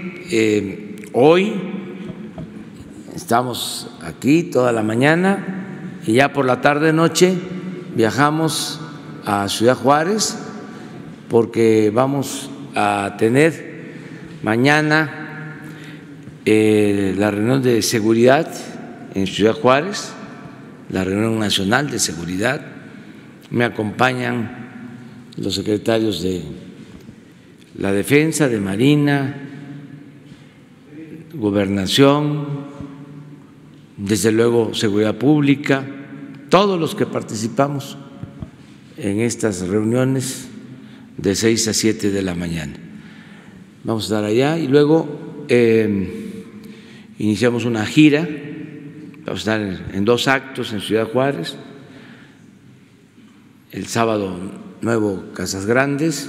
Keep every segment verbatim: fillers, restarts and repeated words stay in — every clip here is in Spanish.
eh, hoy estamos aquí toda la mañana y ya por la tarde-noche viajamos a Ciudad Juárez porque vamos a tener mañana eh, la reunión de seguridad en Ciudad Juárez, la reunión nacional de seguridad. Me acompañan los secretarios de la Defensa, de Marina, Gobernación, desde luego Seguridad Pública, todos los que participamos en estas reuniones de seis a siete de la mañana. Vamos a estar allá y luego eh, iniciamos una gira. Vamos a estar en dos actos en Ciudad Juárez. El sábado Nuevo Casas Grandes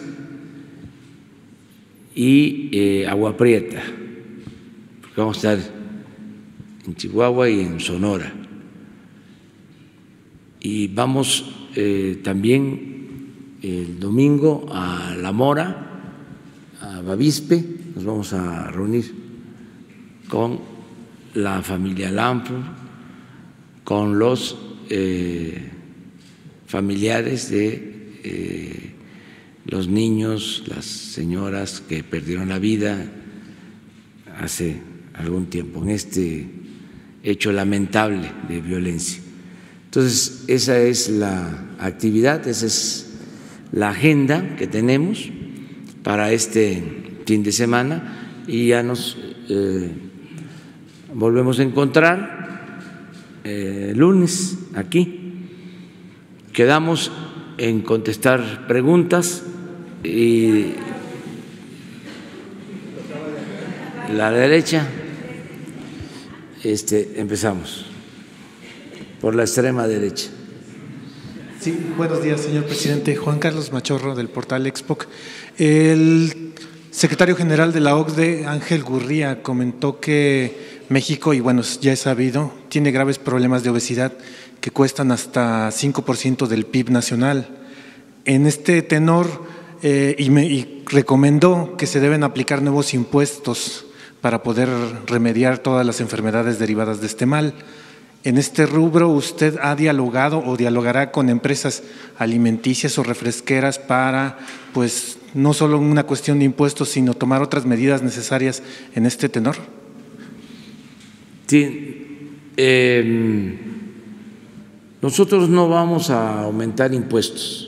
y eh, Agua Prieta, porque vamos a estar en Chihuahua y en Sonora. Y vamos eh, también el domingo a La Mora, a Bavispe, nos vamos a reunir con la familia Lampro, con los eh, familiares de eh, los niños, las señoras que perdieron la vida hace algún tiempo en este hecho lamentable de violencia. Entonces, esa es la actividad, esa es la agenda que tenemos para este fin de semana y ya nos eh, volvemos a encontrar eh, el lunes aquí. Quedamos en contestar preguntas y la derecha, este, empezamos por la extrema derecha. Sí, buenos días, señor presidente. Juan Carlos Machorro, del portal Expoc. El secretario general de la O C D E, Ángel Gurría, comentó que México, y bueno, ya es sabido, tiene graves problemas de obesidad que cuestan hasta cinco por ciento del P I B nacional. En este tenor, eh, y, me, y recomendó que se deben aplicar nuevos impuestos para poder remediar todas las enfermedades derivadas de este mal. En este rubro, ¿usted ha dialogado o dialogará con empresas alimenticias o refresqueras para, pues, no solo una cuestión de impuestos, sino tomar otras medidas necesarias en este tenor? Sí, eh, nosotros no vamos a aumentar impuestos,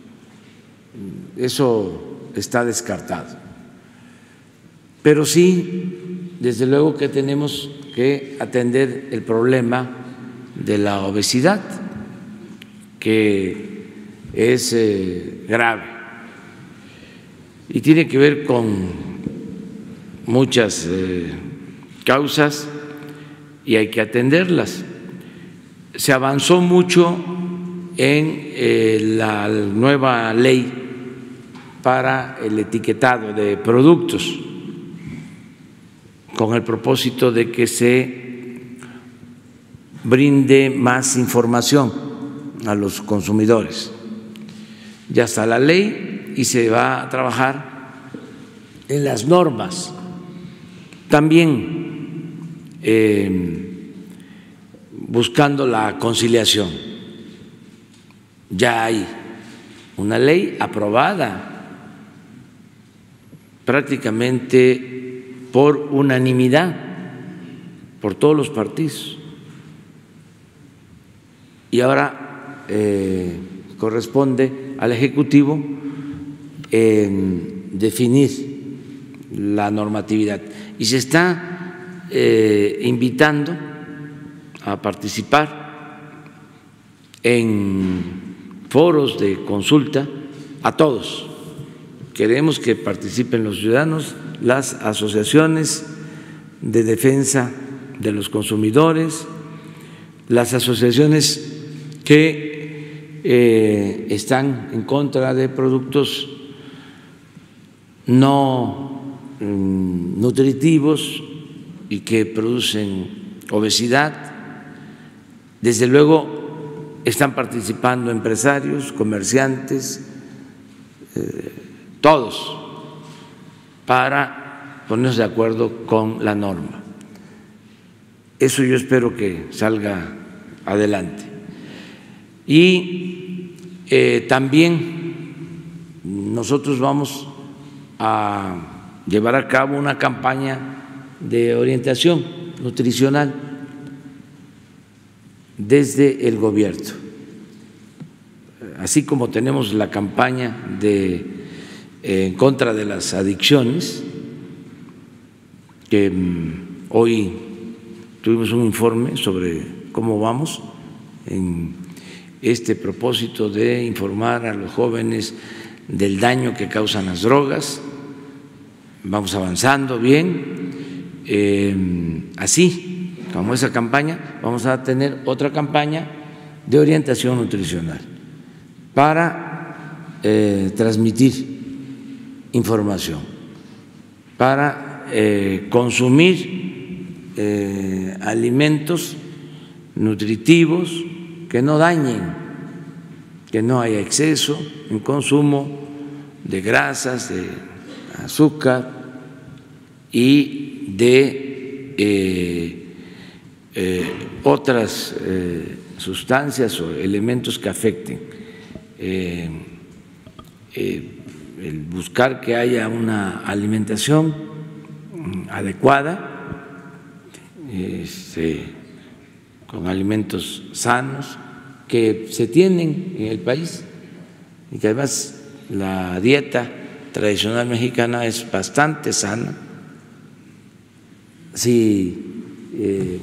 eso está descartado, pero sí, desde luego que tenemos que atender el problema de la obesidad, que es eh, grave y tiene que ver con muchas eh, causas y hay que atenderlas. Se avanzó mucho en eh, la nueva ley para el etiquetado de productos, con el propósito de que se brinde más información a los consumidores. Ya está la ley y se va a trabajar en las normas. También eh, buscando la conciliación. Ya hay una ley aprobada prácticamente por unanimidad por todos los partidos y ahora eh, corresponde al Ejecutivo en definir la normatividad y se está eh, invitando a participar en foros de consulta a todos. Queremos que participen los ciudadanos, las asociaciones de defensa de los consumidores, las asociaciones que eh, están en contra de productos no mm, nutritivos y que producen obesidad. Desde luego están participando empresarios, comerciantes, eh, todos, para ponernos de acuerdo con la norma. Eso yo espero que salga adelante. Y eh, también nosotros vamos a llevar a cabo una campaña de orientación nutricional desde el gobierno. Así como tenemos la campaña de, eh, en contra de las adicciones, que mmm, hoy tuvimos un informe sobre cómo vamos en este propósito de informar a los jóvenes del daño que causan las drogas. Vamos avanzando bien. Eh, así como esa campaña, vamos a tener otra campaña de orientación nutricional para eh, transmitir información, para eh, consumir eh, alimentos nutritivos que no dañen, que no haya exceso en consumo de grasas, de azúcar y de eh, eh, otras eh, sustancias o elementos que afecten. Eh, eh, el buscar que haya una alimentación adecuada, este, con alimentos sanos que se tienen en el país y que además la dieta tradicional mexicana es bastante sana. Si eh,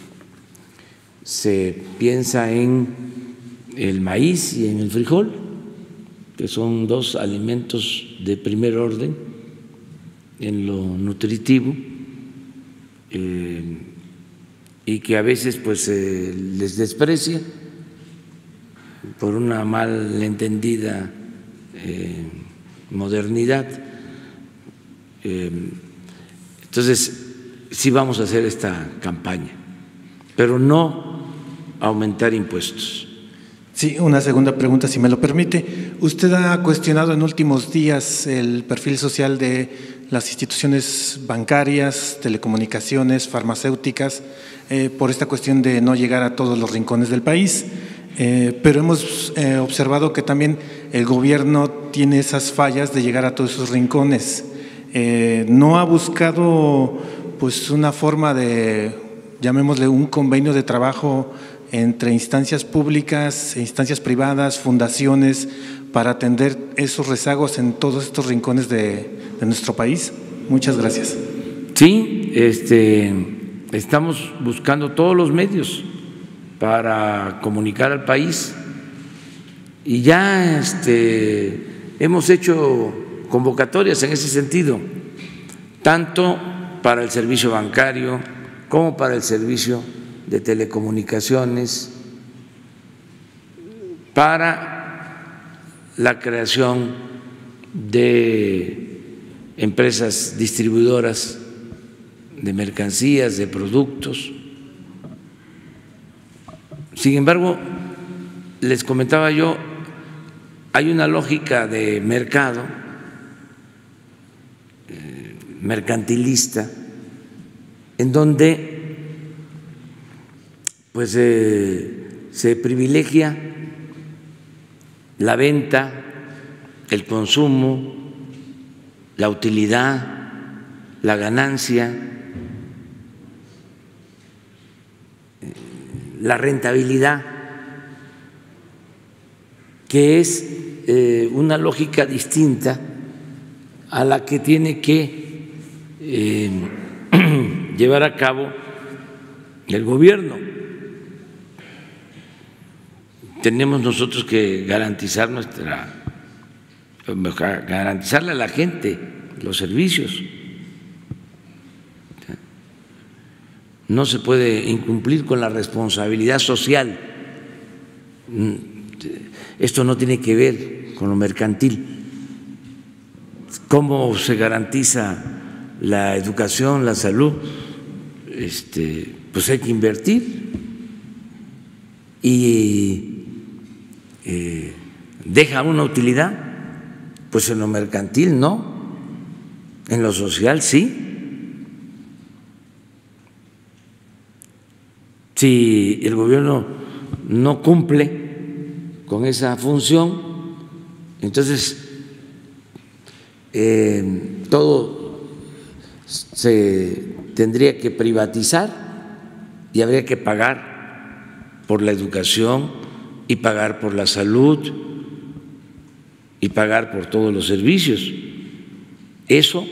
se piensa en el maíz y en el frijol, que son dos alimentos de primer orden en lo nutritivo, eh, y que a veces pues se les desprecia por una mal entendida eh, modernidad. Eh, entonces, sí vamos a hacer esta campaña, pero no aumentar impuestos. Sí, una segunda pregunta, si me lo permite. Usted ha cuestionado en últimos días el perfil social de las instituciones bancarias, telecomunicaciones, farmacéuticas, eh, por esta cuestión de no llegar a todos los rincones del país. Eh, pero hemos eh, observado que también el gobierno tiene esas fallas de llegar a todos esos rincones. Eh, ¿No ha buscado pues una forma de, llamémosle, un convenio de trabajo entre instancias públicas, instancias privadas, fundaciones, para atender esos rezagos en todos estos rincones de, de nuestro país? Muchas gracias. Sí, este, estamos buscando todos los medios para comunicar al país y ya este, hemos hecho convocatorias en ese sentido, tanto para el servicio bancario como para el servicio de telecomunicaciones, para la creación de empresas distribuidoras de mercancías, de productos. Sin embargo, les comentaba yo, hay una lógica de mercado eh, mercantilista en donde pues eh, se privilegia la venta, el consumo, la utilidad, la ganancia, la rentabilidad, que es eh, una lógica distinta a la que tiene que eh, llevar a cabo el gobierno. Tenemos nosotros que garantizar nuestra, garantizarle a la gente los servicios. No se puede incumplir con la responsabilidad social. Esto no tiene que ver con lo mercantil. ¿Cómo se garantiza la educación, la salud? Este, pues hay que invertir y Eh, deja una utilidad, pues en lo mercantil no, en lo social sí. si el gobierno no cumple con esa función, entonces eh, todo se tendría que privatizar y habría que pagar por la educación y pagar por la salud y pagar por todos los servicios. Eso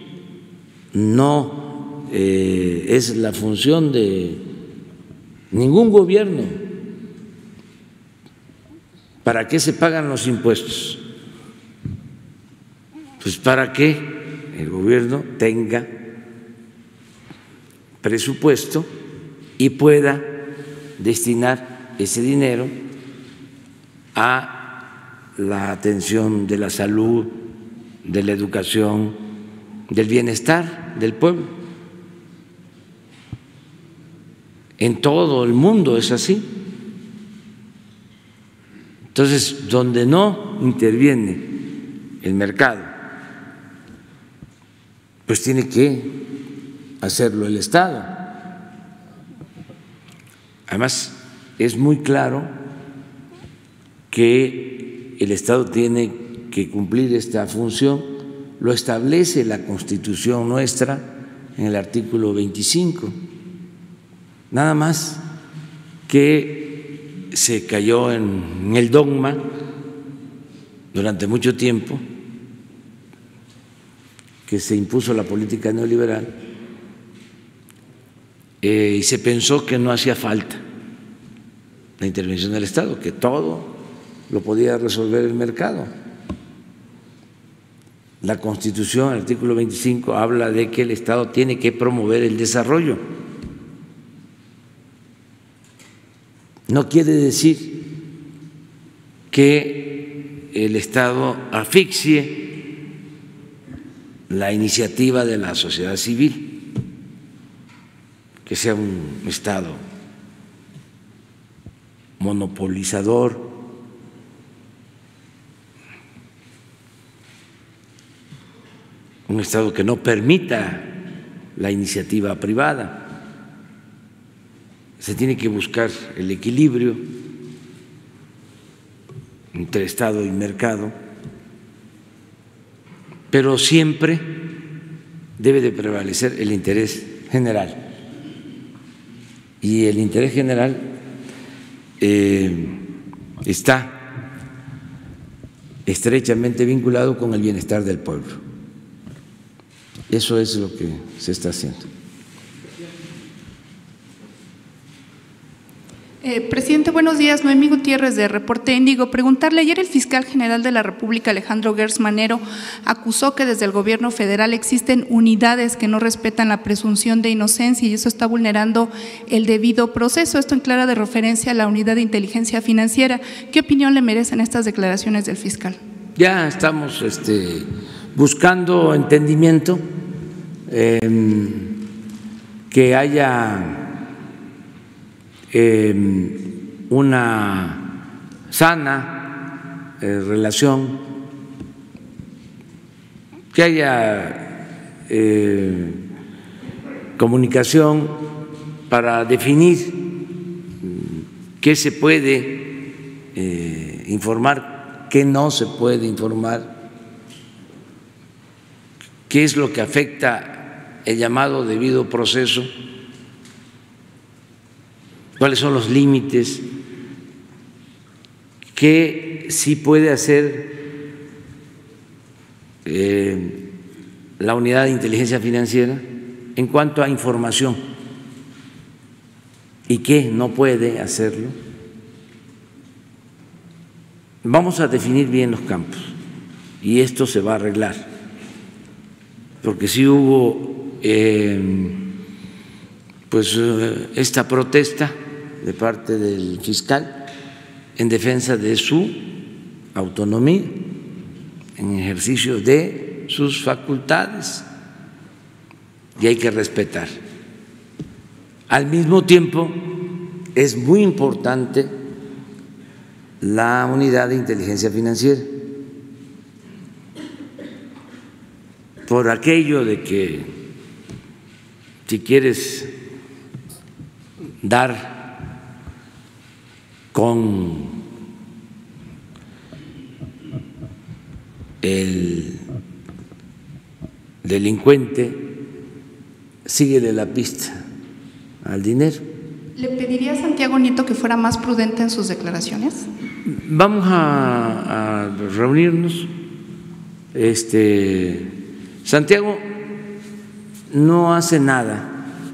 no eh, es la función de ningún gobierno. ¿Para qué se pagan los impuestos? Pues para que el gobierno tenga presupuesto y pueda destinar ese dinero a la atención de la salud, de la educación, del bienestar del pueblo. En todo el mundo es así. Entonces, donde no interviene el mercado, pues tiene que hacerlo el Estado. Además, es muy claro que el Estado tiene que cumplir esta función, lo establece la Constitución nuestra en el artículo veinticinco. Nada más que se cayó en el dogma durante mucho tiempo, que se impuso la política neoliberal, eh, y se pensó que no hacía falta la intervención del Estado, que todo lo podía resolver el mercado. La Constitución, el artículo veinticinco, habla de que el Estado tiene que promover el desarrollo. No quiere decir que el Estado asfixie la iniciativa de la sociedad civil, que sea un Estado monopolizador, un Estado que no permita la iniciativa privada. Se tiene que buscar el equilibrio entre Estado y mercado, pero siempre debe de prevalecer el interés general. Y el interés general eh, está estrechamente vinculado con el bienestar del pueblo. Eso es lo que se está haciendo. Eh, presidente, buenos días. Noemí Gutiérrez, de Reporte Índigo. Preguntarle, ayer el fiscal general de la República, Alejandro Gertz Manero, acusó que desde el gobierno federal existen unidades que no respetan la presunción de inocencia y eso está vulnerando el debido proceso. Esto en clara de referencia a la unidad de inteligencia financiera. ¿Qué opinión le merecen estas declaraciones del fiscal? Ya estamos este, buscando entendimiento, eh, que haya Eh, una sana eh, relación, que haya eh, comunicación para definir qué se puede eh, informar, qué no se puede informar, qué es lo que afecta el llamado debido proceso, cuáles son los límites, qué sí puede hacer eh, la unidad de inteligencia financiera en cuanto a información y qué no puede hacerlo. Vamos a definir bien los campos y esto se va a arreglar, porque sí hubo eh, pues esta protesta de parte del fiscal en defensa de su autonomía, en ejercicio de sus facultades, y hay que respetar. Al mismo tiempo, es muy importante la unidad de inteligencia financiera, por aquello de que si quieres dar con el delincuente, síguele la pista al dinero. ¿Le pediría a Santiago Nieto que fuera más prudente en sus declaraciones? Vamos a, a reunirnos. Este, Santiago no hace nada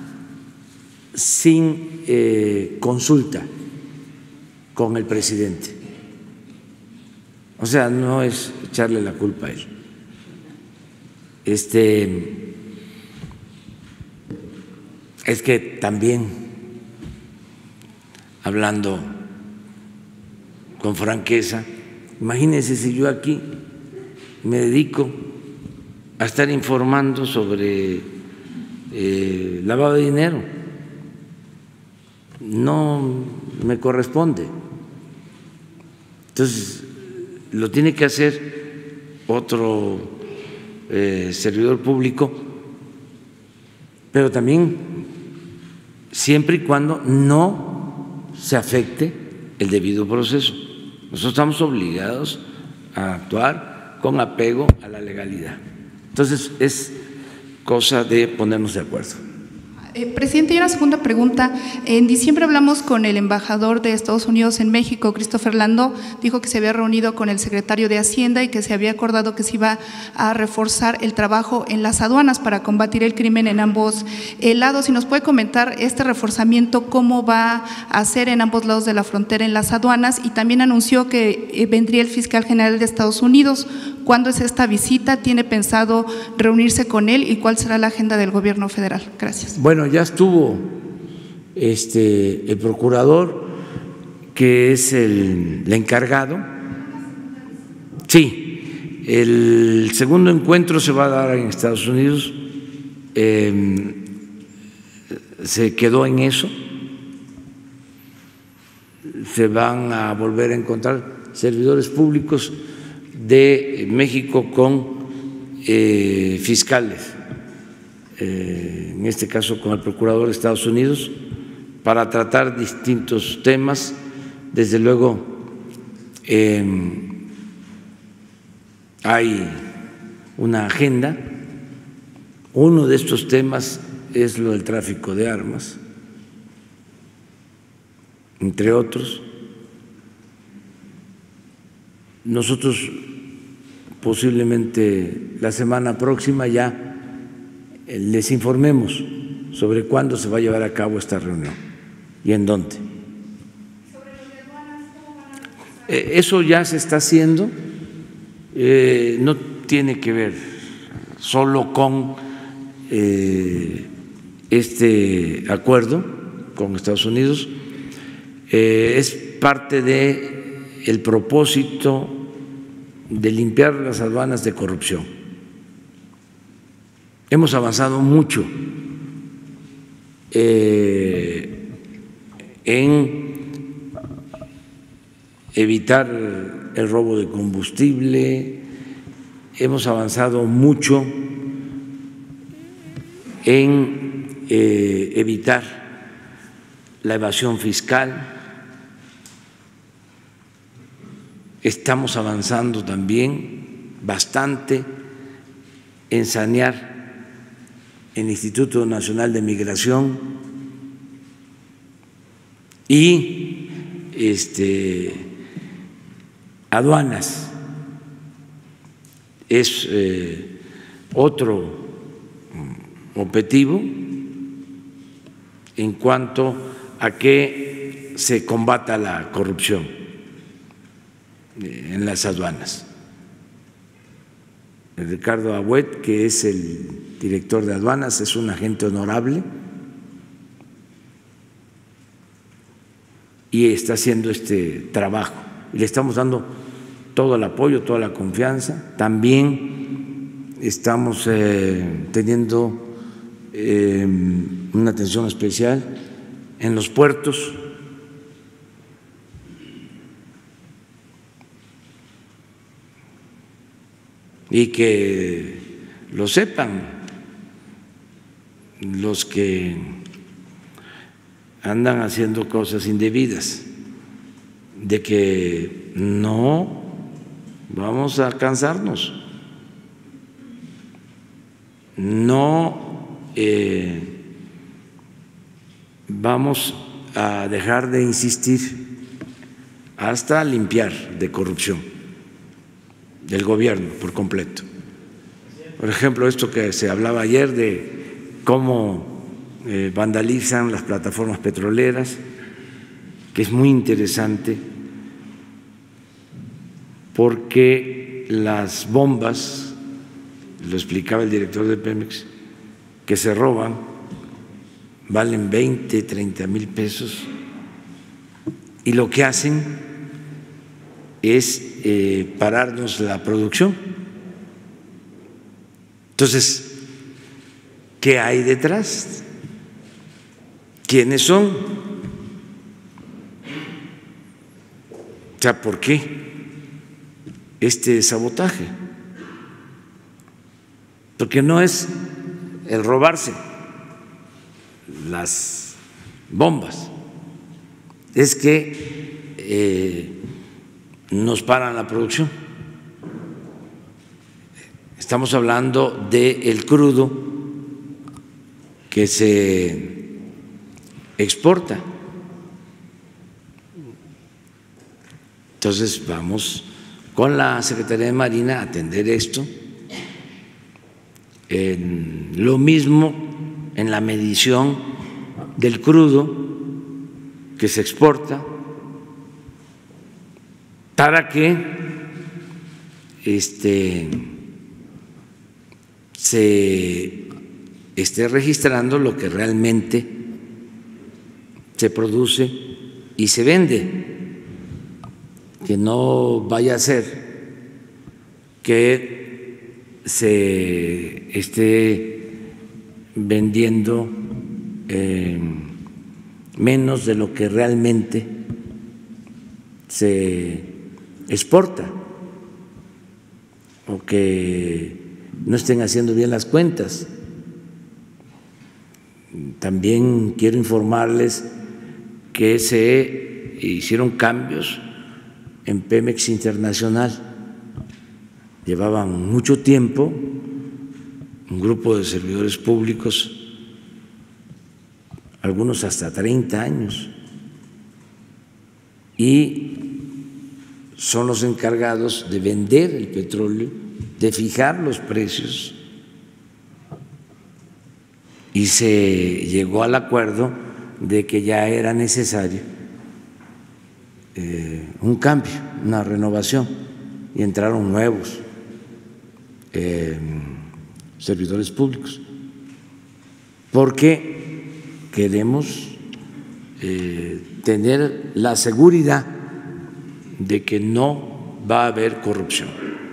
sin eh, consulta con el presidente. O sea, no es echarle la culpa a él. Este, es que también, hablando con franqueza, imagínense si yo aquí me dedico a estar informando sobre eh, lavado de dinero. No me corresponde. Entonces, lo tiene que hacer otro eh, servidor público, pero también siempre y cuando no se afecte el debido proceso. Nosotros estamos obligados a actuar con apego a la legalidad. Entonces, es cosa de ponernos de acuerdo. Eh, presidente, y una segunda pregunta. En diciembre hablamos con el embajador de Estados Unidos en México, Christopher Landó. Dijo que se había reunido con el secretario de Hacienda y que se había acordado que se iba a reforzar el trabajo en las aduanas para combatir el crimen en ambos lados. Si nos puede comentar este reforzamiento, cómo va a ser en ambos lados de la frontera en las aduanas, y también anunció que vendría el fiscal general de Estados Unidos. ¿Cuándo es esta visita? ¿Tiene pensado reunirse con él y cuál será la agenda del gobierno federal? Gracias. Bueno, ya estuvo este, el procurador, que es el, el encargado. Sí, el segundo encuentro se va a dar en Estados Unidos. Eh, se quedó en eso. Se van a volver a encontrar servidores públicos de México con eh, fiscales, eh, en este caso con el procurador de Estados Unidos, para tratar distintos temas. Desde luego eh, hay una agenda. Uno de estos temas es lo del tráfico de armas, entre otros. Nosotros posiblemente la semana próxima ya les informemos sobre cuándo se va a llevar a cabo esta reunión y en dónde. Eso ya se está haciendo, eh, no tiene que ver solo con eh, este acuerdo con Estados Unidos, eh, es parte de el propósito de limpiar las aduanas de corrupción. Hemos avanzado mucho eh, en evitar el robo de combustible, hemos avanzado mucho en eh, evitar la evasión fiscal. Estamos avanzando también bastante en sanear el Instituto Nacional de Migración y este, aduanas. Es eh, otro objetivo en cuanto a que se combata la corrupción en las aduanas. Ricardo Agüet, que es el director de aduanas, es un agente honorable y está haciendo este trabajo. Y le estamos dando todo el apoyo, toda la confianza. También estamos eh, teniendo eh, una atención especial en los puertos. Y que lo sepan los que andan haciendo cosas indebidas. de que no vamos a cansarnos, no eh, vamos a dejar de insistir hasta limpiar de corrupción del gobierno por completo. Por ejemplo, esto que se hablaba ayer de cómo eh, vandalizan las plataformas petroleras, que es muy interesante porque las bombas, lo explicaba el director de Pemex, que se roban, valen veinte, treinta mil pesos, y lo que hacen es eh, pararnos la producción. Entonces, ¿qué hay detrás? ¿Quiénes son? O sea, ¿por qué este sabotaje? Porque no es el robarse las bombas, es que eh, nos paran la producción. Estamos hablando del crudo que se exporta. Entonces vamos con la Secretaría de Marina a atender esto. En lo mismo en la medición del crudo que se exporta, para que este, se esté registrando lo que realmente se produce y se vende, que no vaya a ser que se esté vendiendo eh, menos de lo que realmente se exporta, o que no estén haciendo bien las cuentas. También quiero informarles que se hicieron cambios en Pemex Internacional. Llevaban mucho tiempo un grupo de servidores públicos, algunos hasta treinta años, y son los encargados de vender el petróleo, de fijar los precios, y se llegó al acuerdo de que ya era necesario eh, un cambio, una renovación, y entraron nuevos eh, servidores públicos, porque queremos eh, tener la seguridad de que no va a haber corrupción.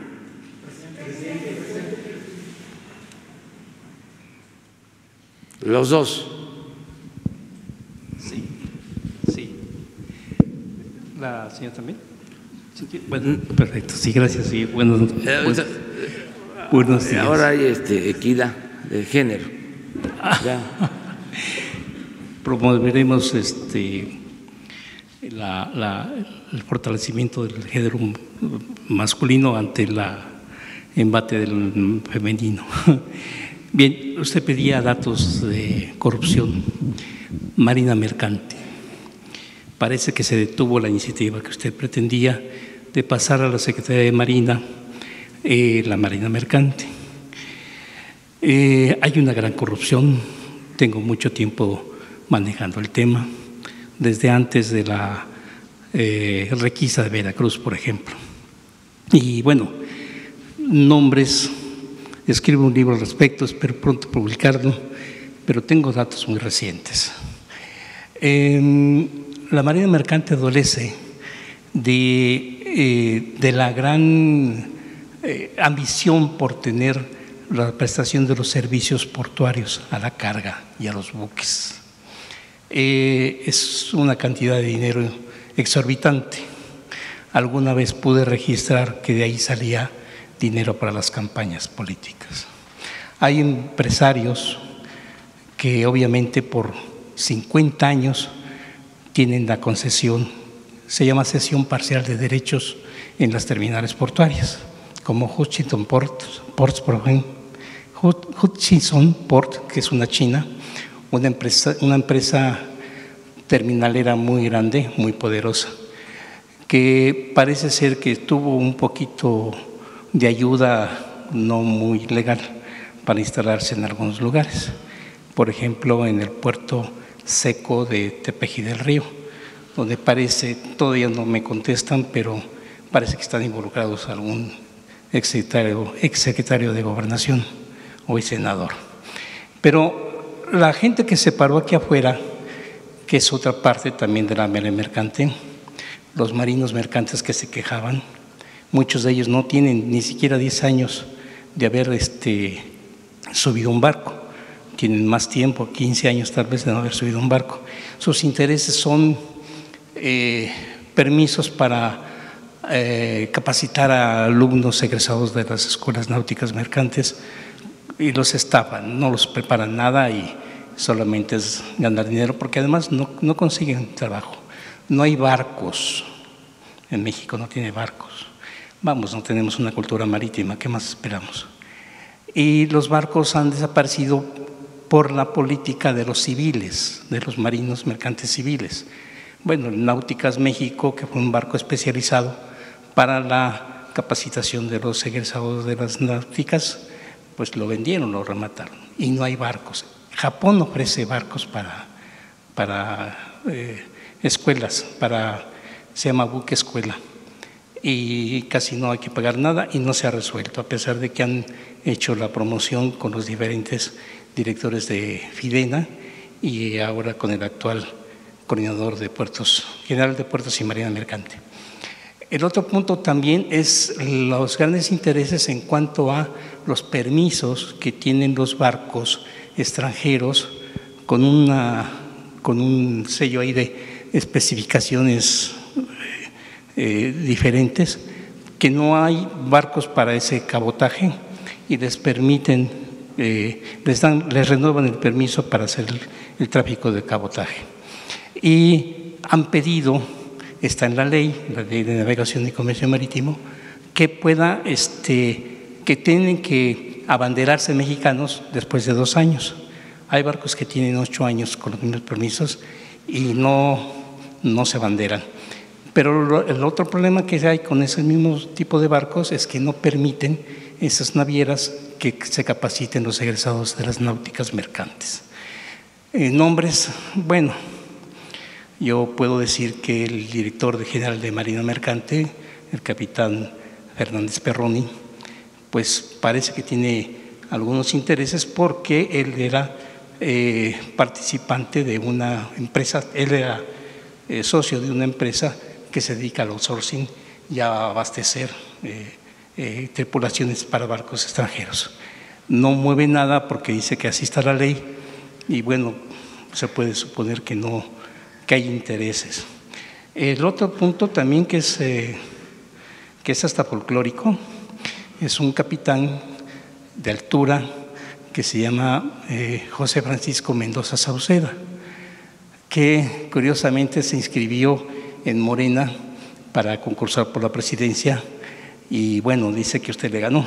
Los dos. Sí, sí. ¿La señora también? Sí, bueno, perfecto, sí, gracias. Sí, buenos, buenos, buenos días. Ahora hay este, equidad de género. Ya. Promoveremos este, la, la, el fortalecimiento del género masculino ante el embate del femenino. Bien, usted pedía datos de corrupción, Marina Mercante. Parece que se detuvo la iniciativa que usted pretendía de pasar a la Secretaría de Marina eh, la Marina Mercante. Eh, hay una gran corrupción, tengo mucho tiempo manejando el tema, desde antes de la eh, requisa de Veracruz, por ejemplo. Y bueno, nombres, escribo un libro al respecto, espero pronto publicarlo, pero tengo datos muy recientes. Eh, la Marina Mercante adolece de, eh, de la gran eh, ambición por tener la prestación de los servicios portuarios a la carga y a los buques. Eh, es una cantidad de dinero exorbitante. Alguna vez pude registrar que de ahí salía dinero para las campañas políticas. Hay empresarios que obviamente por cincuenta años tienen la concesión se llama cesión parcial de derechos en las terminales portuarias, como Hutchinson Port, Ports, por ejemplo, Hutchinson Port, que es una china, una empresa, una empresa terminalera muy grande, muy poderosa, que parece ser que tuvo un poquito de ayuda no muy legal para instalarse en algunos lugares. Por ejemplo, en el puerto seco de Tepeji del Río, donde parece, todavía no me contestan, pero parece que están involucrados algún exsecretario, exsecretario de Gobernación o senador. Pero la gente que se paró aquí afuera, que es otra parte también de la marina mercante, los marinos mercantes que se quejaban, muchos de ellos no tienen ni siquiera diez años de haber este, subido un barco, tienen más tiempo, quince años tal vez de no haber subido un barco. Sus intereses son eh, permisos para eh, capacitar a alumnos egresados de las escuelas náuticas mercantes y los estafan, no los preparan nada y solamente es ganar dinero, porque además no, no consiguen trabajo. No hay barcos, en México no tiene barcos. Vamos, no tenemos una cultura marítima, ¿qué más esperamos? Y los barcos han desaparecido por la política de los civiles, de los marinos mercantes civiles. Bueno, Náuticas México, que fue un barco especializado para la capacitación de los egresados de las náuticas, pues lo vendieron, lo remataron, y no hay barcos. Japón ofrece barcos para, para eh, escuelas, para, se llama buque escuela, y casi no hay que pagar nada y no se ha resuelto, a pesar de que han hecho la promoción con los diferentes directores de FIDENA y ahora con el actual coordinador de puertos, general de puertos y marina mercante. El otro punto también es los grandes intereses en cuanto a los permisos que tienen los barcos extranjeros con, una, con un sello ahí de especificaciones eh, diferentes, que no hay barcos para ese cabotaje y les permiten, eh, les, dan, les renuevan el permiso para hacer el, el tráfico de cabotaje. Y han pedido, está en la ley, la ley de navegación y comercio marítimo, que pueda, este, que tienen que abanderarse mexicanos después de dos años. Hay barcos que tienen ocho años con los mismos permisos y no, no se abanderan. Pero el otro problema que hay con ese mismo tipo de barcos es que no permiten esas navieras que se capaciten los egresados de las náuticas mercantes. Eh, nombres, bueno, yo puedo decir que el director general de Marina Mercante, el capitán Fernández Perroni, pues parece que tiene algunos intereses porque él era eh, participante de una empresa, él era eh, socio de una empresa que se dedica al outsourcing y a abastecer eh, eh, tripulaciones para barcos extranjeros. No mueve nada porque dice que así está la ley y bueno, se puede suponer que no, que hay intereses. El otro punto también que es, eh, que es hasta folclórico, es un capitán de altura que se llama eh, José Francisco Mendoza Sauceda, que curiosamente se inscribió en Morena para concursar por la presidencia y bueno, dice que usted le ganó.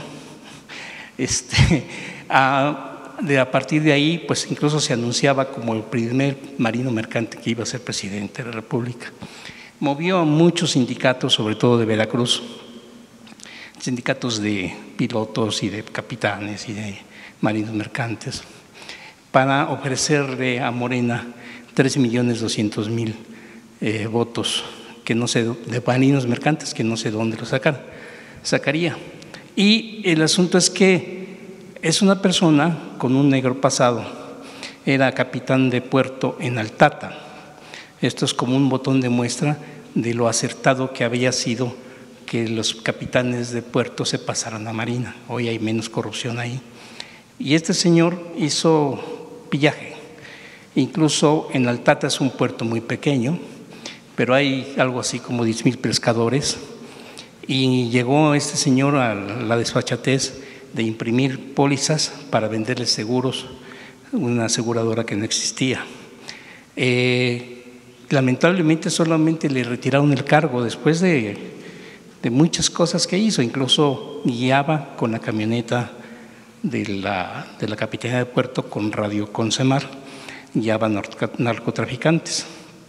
Este, a, de, a partir de ahí, pues incluso se anunciaba como el primer marino mercante que iba a ser presidente de la República. Movió a muchos sindicatos, sobre todo de Veracruz, sindicatos de pilotos y de capitanes y de marinos mercantes, para ofrecerle a Morena tres millones doscientos mil eh, votos que no sé, de marinos mercantes, que no sé dónde lo sacar, sacaría. Y el asunto es que es una persona con un negro pasado, era capitán de puerto en Altata. Esto es como un botón de muestra de lo acertado que había sido que los capitanes de puerto se pasaran a Marina. Hoy hay menos corrupción ahí. Y este señor hizo pillaje. Incluso en Altata es un puerto muy pequeño, pero hay algo así como diez mil pescadores. Y llegó este señor a la desfachatez de imprimir pólizas para venderles seguros, una aseguradora que no existía. Eh, lamentablemente solamente le retiraron el cargo después de, de muchas cosas que hizo, incluso guiaba con la camioneta de la, de la Capitanía de Puerto con Radio Consemar, guiaba narcotraficantes.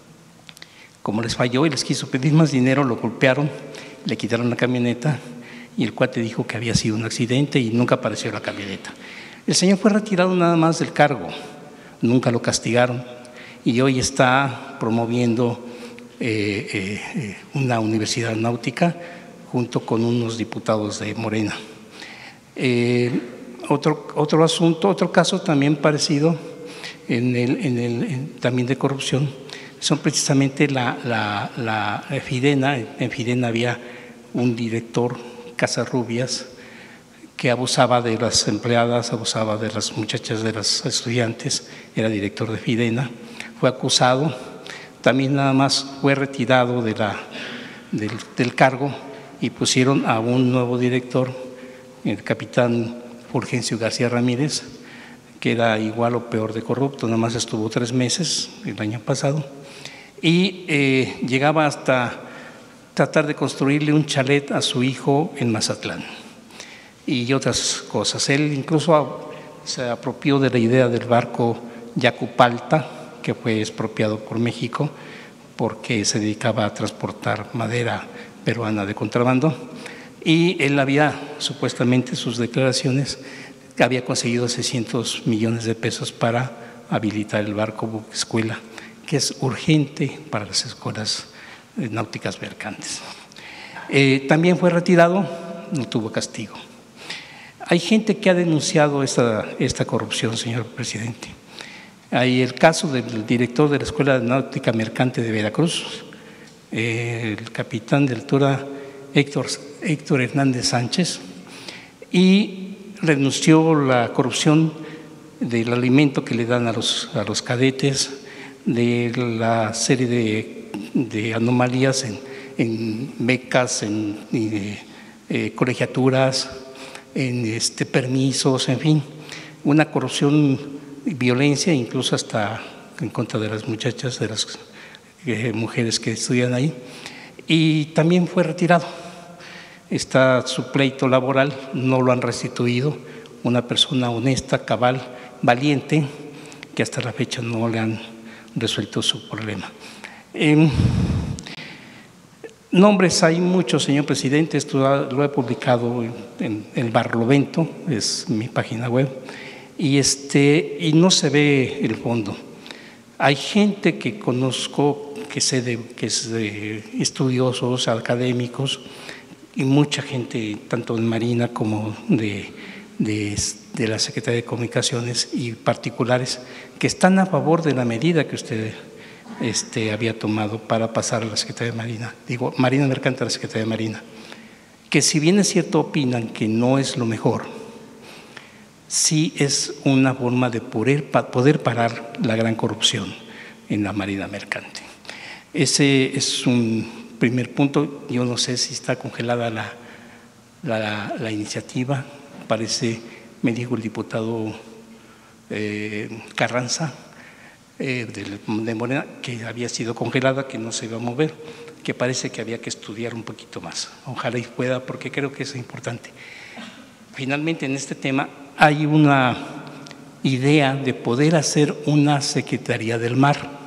Como les falló y les quiso pedir más dinero, lo golpearon, le quitaron la camioneta y el cuate dijo que había sido un accidente y nunca apareció la camioneta. El señor fue retirado nada más del cargo, nunca lo castigaron y hoy está promoviendo eh, eh, una universidad náutica junto con unos diputados de Morena. Eh, otro, otro asunto, otro caso también parecido, en el, en el, en, también de corrupción, son precisamente la, la, la Fidena. En Fidena había un director, Casarrubias, que abusaba de las empleadas, abusaba de las muchachas, de las estudiantes, era director de Fidena, fue acusado, también nada más fue retirado de la, del, del cargo y pusieron a un nuevo director, el capitán Fulgencio García Ramírez, que era igual o peor de corrupto, nada más estuvo tres meses el año pasado, y eh, llegaba hasta tratar de construirle un chalet a su hijo en Mazatlán y otras cosas. Él incluso se apropió de la idea del barco Yacupalta, que fue expropiado por México porque se dedicaba a transportar madera peruana de contrabando, y él había, supuestamente sus declaraciones, había conseguido seiscientos millones de pesos para habilitar el barco buque escuela, que es urgente para las escuelas náuticas mercantes. Eh, también fue retirado, no tuvo castigo. Hay gente que ha denunciado esta, esta corrupción, señor presidente. Hay el caso del director de la Escuela Náutica Mercante de Veracruz, eh, el capitán de altura Héctor, Héctor Hernández Sánchez, y renunció la corrupción del alimento que le dan a los, a los cadetes, de la serie de, de anomalías en, en becas, en eh, eh, colegiaturas, en este, permisos, en fin, una corrupción, violencia, incluso hasta en contra de las muchachas, de las eh, mujeres que estudian ahí, y también fue retirado. Está su pleito laboral, no lo han restituido, una persona honesta, cabal, valiente, que hasta la fecha no le han resuelto su problema. Eh, nombres hay muchos, señor presidente, esto lo he publicado en, en el Barlovento, es mi página web, y, este, y no se ve el fondo. Hay gente que conozco, que, sé de, que es de estudiosos, académicos, y mucha gente, tanto en Marina como de, de, de la Secretaría de Comunicaciones y particulares, que están a favor de la medida que usted este, había tomado para pasar a la Secretaría de Marina, digo, Marina Mercante a la Secretaría de Marina, que si bien es cierto opinan que no es lo mejor, sí es una forma de poder, poder parar la gran corrupción en la Marina Mercante. Ese es un primer punto. Yo no sé si está congelada la, la, la iniciativa, parece, me dijo el diputado eh, Carranza eh, de, de Morena, que había sido congelada, que no se iba a mover, que parece que había que estudiar un poquito más. Ojalá y pueda, porque creo que es importante. Finalmente, en este tema hay una idea de poder hacer una Secretaría del Mar.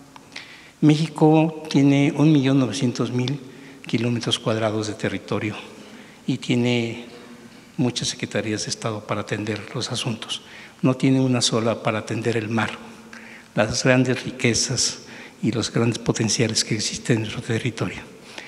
México tiene un millón novecientos mil kilómetros cuadrados de territorio y tiene muchas secretarías de Estado para atender los asuntos. No tiene una sola para atender el mar, las grandes riquezas y los grandes potenciales que existen en nuestro territorio.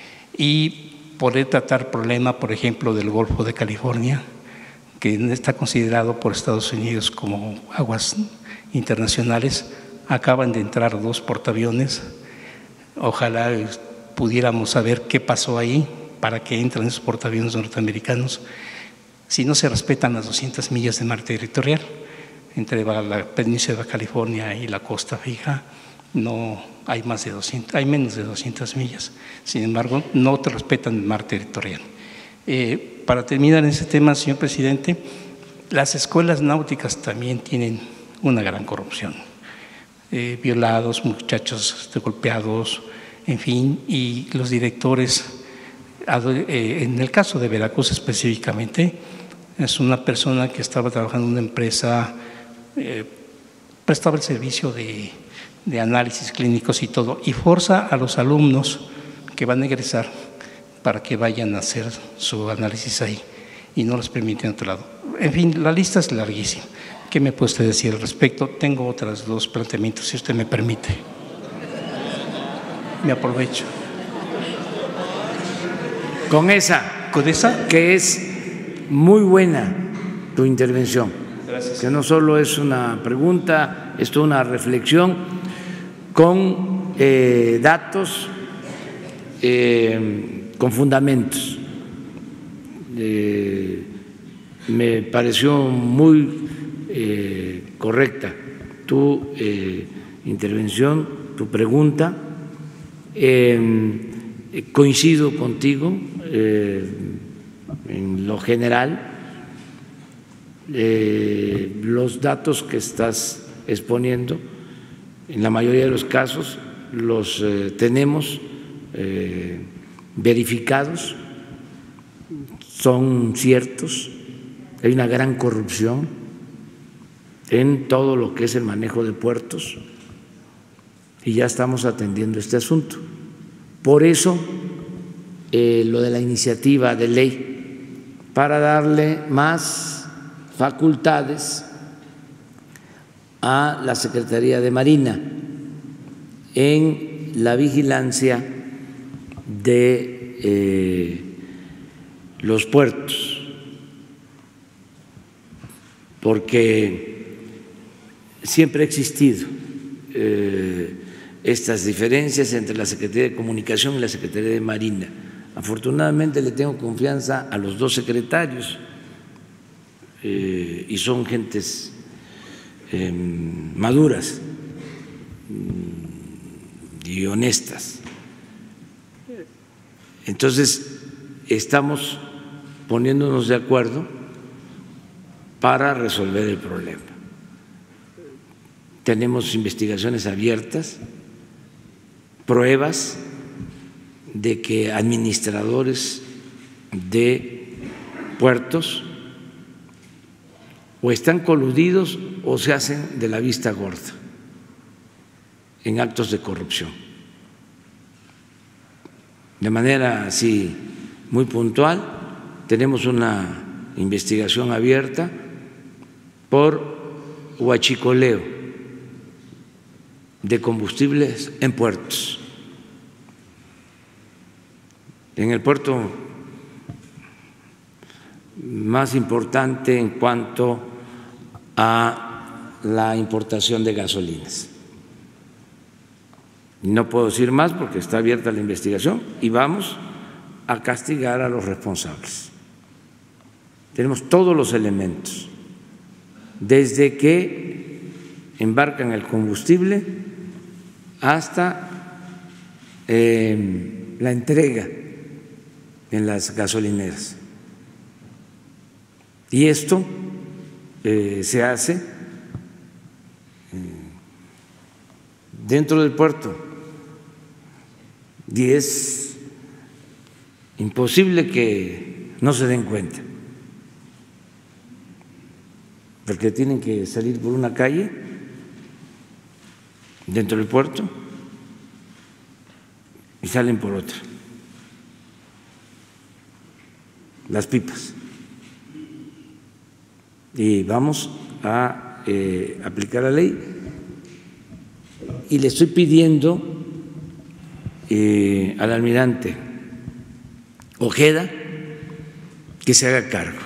Y poder tratar el problema, por ejemplo, del Golfo de California, que está considerado por Estados Unidos como aguas internacionales. Acaban de entrar dos portaaviones. Ojalá pudiéramos saber qué pasó ahí para que entren esos portaaviones norteamericanos. Si no se respetan las doscientas millas de mar territorial entre la península de California y la costa fija, no hay más de doscientas, hay menos de doscientas millas. Sin embargo, no te respetan el mar territorial. Eh, para terminar en ese tema, señor presidente, las escuelas náuticas también tienen una gran corrupción. eh, violados, muchachos golpeados, en fin, y los directores, eh, en el caso de Veracruz específicamente, es una persona que estaba trabajando en una empresa, eh, prestaba el servicio de, de análisis clínicos y todo, y forza a los alumnos que van a egresar para que vayan a hacer su análisis ahí y no les permiten a otro lado. En fin, la lista es larguísima. ¿Qué me puede usted decir al respecto? Tengo otros dos planteamientos, si usted me permite. Me aprovecho. Con esa, ¿Con esa? que es muy buena tu intervención. Gracias. Que no solo es una pregunta, es toda una reflexión con eh, datos, eh, con fundamentos. Eh, me pareció muy eh, correcta tu eh, intervención, tu pregunta. Eh, coincido contigo eh, en lo general. Eh, los datos que estás exponiendo, en la mayoría de los casos, los eh, tenemos eh, verificados, son ciertos. Hay una gran corrupción en todo lo que es el manejo de puertos y ya estamos atendiendo este asunto. Por eso, eh, lo de la iniciativa de ley para darle más facultades a la Secretaría de Marina en la vigilancia de eh, los puertos, porque siempre ha existido eh, estas diferencias entre la Secretaría de Comunicación y la Secretaría de Marina. Afortunadamente le tengo confianza a los dos secretarios eh, y son gentes eh, maduras y honestas. Entonces, estamos poniéndonos de acuerdo para resolver el problema. Tenemos investigaciones abiertas, pruebas de que administradores de puertos o están coludidos o se hacen de la vista gorda en actos de corrupción. De manera así muy puntual, tenemos una investigación abierta por huachicoleo de combustibles en puertos. En el puerto más importante en cuanto a la importación de gasolinas. No puedo decir más porque está abierta la investigación y vamos a castigar a los responsables. Tenemos todos los elementos, desde que embarcan el combustible hasta eh, la entrega en las gasolineras. Y esto eh, se hace eh, dentro del puerto y es imposible que no se den cuenta, porque tienen que salir por una calle dentro del puerto y salen por otra, las pipas. Y vamos a eh, aplicar la ley y le estoy pidiendo eh, al almirante Ojeda que se haga cargo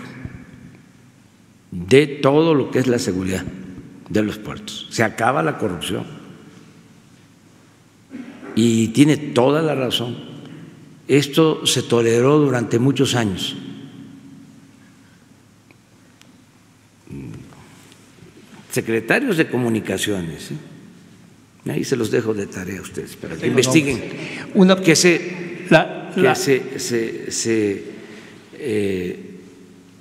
de todo lo que es la seguridad de los puertos. Se acaba la corrupción y tiene toda la razón. Esto se toleró durante muchos años. Secretarios de comunicaciones, ¿eh? Ahí se los dejo de tarea a ustedes para que sí, investiguen, no, una, que se, la, que la, se, se, se eh,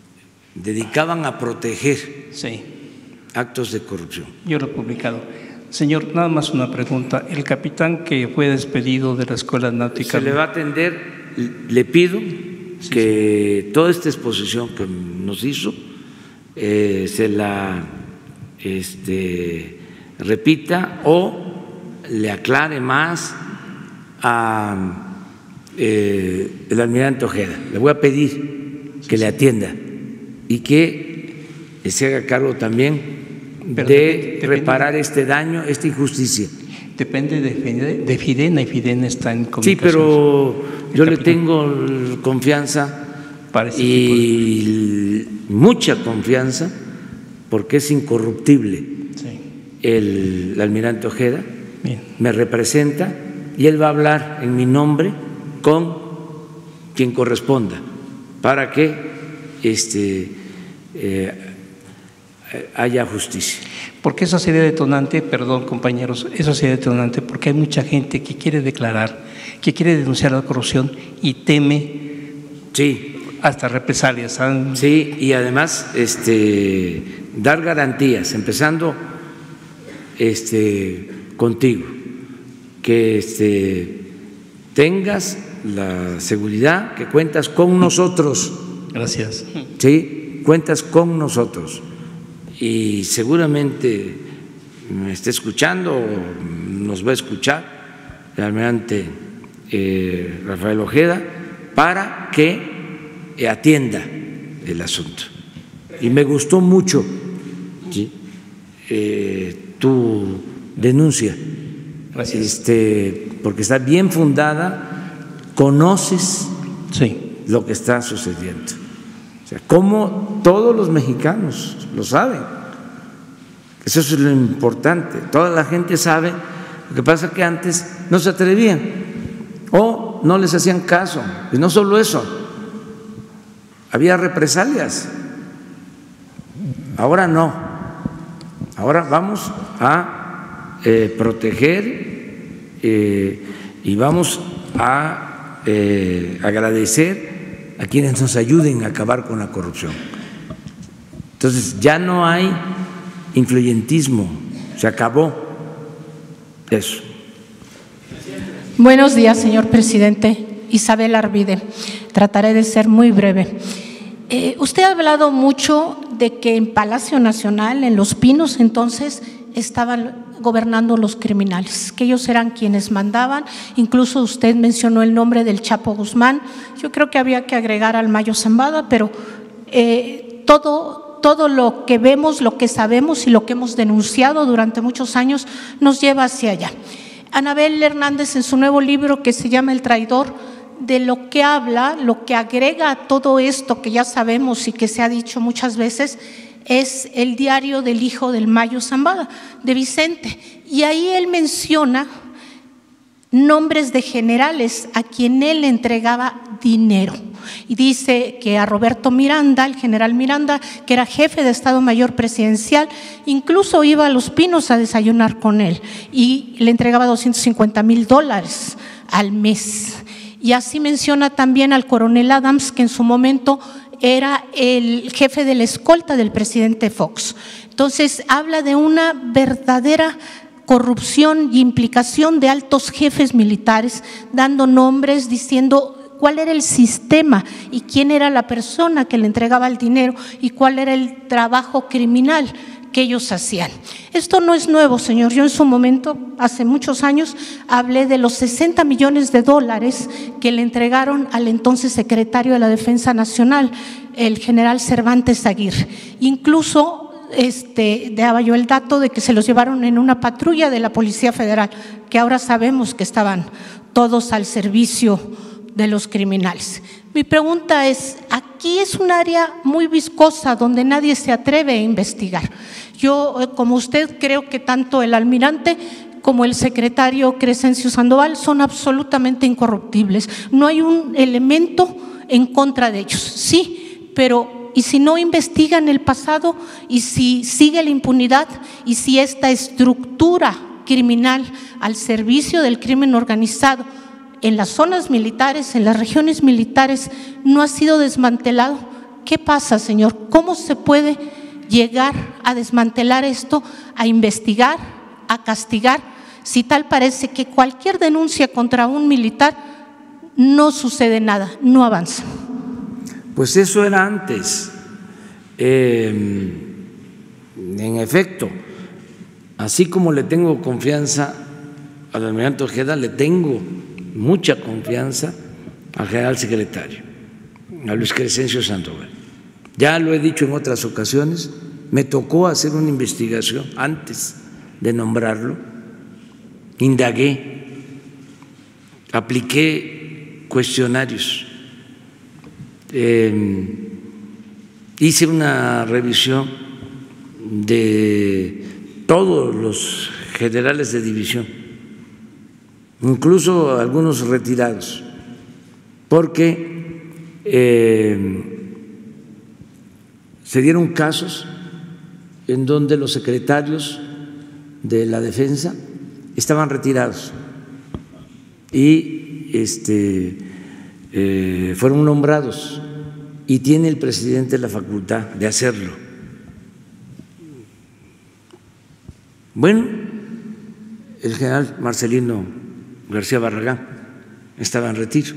dedicaban a proteger sí. actos de corrupción. Yo lo he publicado. Señor, nada más una pregunta. El capitán que fue despedido de la Escuela Náutica… Se le va a atender, le pido sí, que sí. toda esta exposición que nos hizo eh, se la este, repita o le aclare más a eh, el almirante Ojeda. Le voy a pedir que sí, le atienda y que se haga cargo también Pero de depende, reparar depende, este daño, esta injusticia. Depende de, de Fidena y Fidena está en comunicación. Sí, pero yo le tengo confianza y de... mucha confianza porque es incorruptible. Sí. El, el almirante Ojeda Bien. me representa y él va a hablar en mi nombre con quien corresponda para que este eh, haya justicia. Porque eso sería detonante, perdón compañeros, eso sería detonante porque hay mucha gente que quiere declarar, que quiere denunciar la corrupción y teme sí. hasta represalias. ¿Saben? Sí, y además este, dar garantías, empezando este, contigo, que este, tengas la seguridad que cuentas con nosotros. Gracias. Sí, cuentas con nosotros. Y seguramente me esté escuchando o nos va a escuchar el almirante eh, Rafael Ojeda para que eh, atienda el asunto. Y me gustó mucho ¿sí? eh, tu denuncia, Gracias. Este, porque está bien fundada, conoces sí. lo que está sucediendo. O sea, como todos los mexicanos lo saben. Eso es lo importante. Toda la gente sabe. Lo que pasa es que antes no se atrevían o no les hacían caso. Y no solo eso, había represalias. Ahora no. Ahora vamos a eh, proteger eh, y vamos a eh, agradecer a quienes nos ayuden a acabar con la corrupción. Entonces ya no hay influyentismo, se acabó eso. Buenos días, señor presidente. Isabel Arvide. Trataré de ser muy breve. Eh, usted ha hablado mucho de que en Palacio Nacional, en Los Pinos, entonces estaban gobernando los criminales, que ellos eran quienes mandaban. Incluso usted mencionó el nombre del Chapo Guzmán. Yo creo que había que agregar al Mayo Zambada, pero eh, todo, todo lo que vemos, lo que sabemos y lo que hemos denunciado durante muchos años nos lleva hacia allá. Anabel Hernández, en su nuevo libro que se llama El Traidor, de lo que habla, lo que agrega a todo esto que ya sabemos y que se ha dicho muchas veces, es el diario del hijo del Mayo Zambada, de Vicente. Y ahí él menciona nombres de generales a quien él entregaba dinero. Y dice que a Roberto Miranda, el general Miranda, que era jefe de Estado Mayor Presidencial, incluso iba a Los Pinos a desayunar con él y le entregaba doscientos cincuenta mil dólares al mes. Y así menciona también al coronel Adams, que en su momento era el jefe de la escolta del presidente Fox. Entonces habla de una verdadera corrupción y implicación de altos jefes militares, dando nombres, diciendo cuál era el sistema y quién era la persona que le entregaba el dinero y cuál era el trabajo criminal que ellos hacían. Esto no es nuevo, señor. Yo en su momento, hace muchos años, hablé de los sesenta millones de dólares que le entregaron al entonces secretario de la Defensa Nacional, el general Cervantes Aguirre. Incluso este, daba yo el dato de que se los llevaron en una patrulla de la Policía Federal, que ahora sabemos que estaban todos al servicio de los criminales. Mi pregunta es, aquí es un área muy viscosa donde nadie se atreve a investigar. Yo, como usted, creo que tanto el almirante como el secretario Crescencio Sandoval son absolutamente incorruptibles. No hay un elemento en contra de ellos. Sí, pero ¿y si no investigan el pasado? ¿Y si sigue la impunidad? ¿Y si esta estructura criminal al servicio del crimen organizado en las zonas militares, en las regiones militares, no ha sido desmantelado? ¿Qué pasa, señor? ¿Cómo se puede llegar a desmantelar esto, a investigar, a castigar si tal parece que cualquier denuncia contra un militar no sucede nada, no avanza? Pues eso era antes. Eh, en efecto, así como le tengo confianza al almirante Ojeda, le tengo mucha confianza al general secretario, a Luis Crescencio Sandoval. Ya lo he dicho en otras ocasiones, me tocó hacer una investigación antes de nombrarlo, indagué, apliqué cuestionarios, eh, hice una revisión de todos los generales de división, incluso algunos retirados, porque eh, se dieron casos en donde los secretarios de la defensa estaban retirados y este, eh, fueron nombrados, y tiene el presidente la facultad de hacerlo. Bueno, el general Marcelino García Barragán estaba en retiro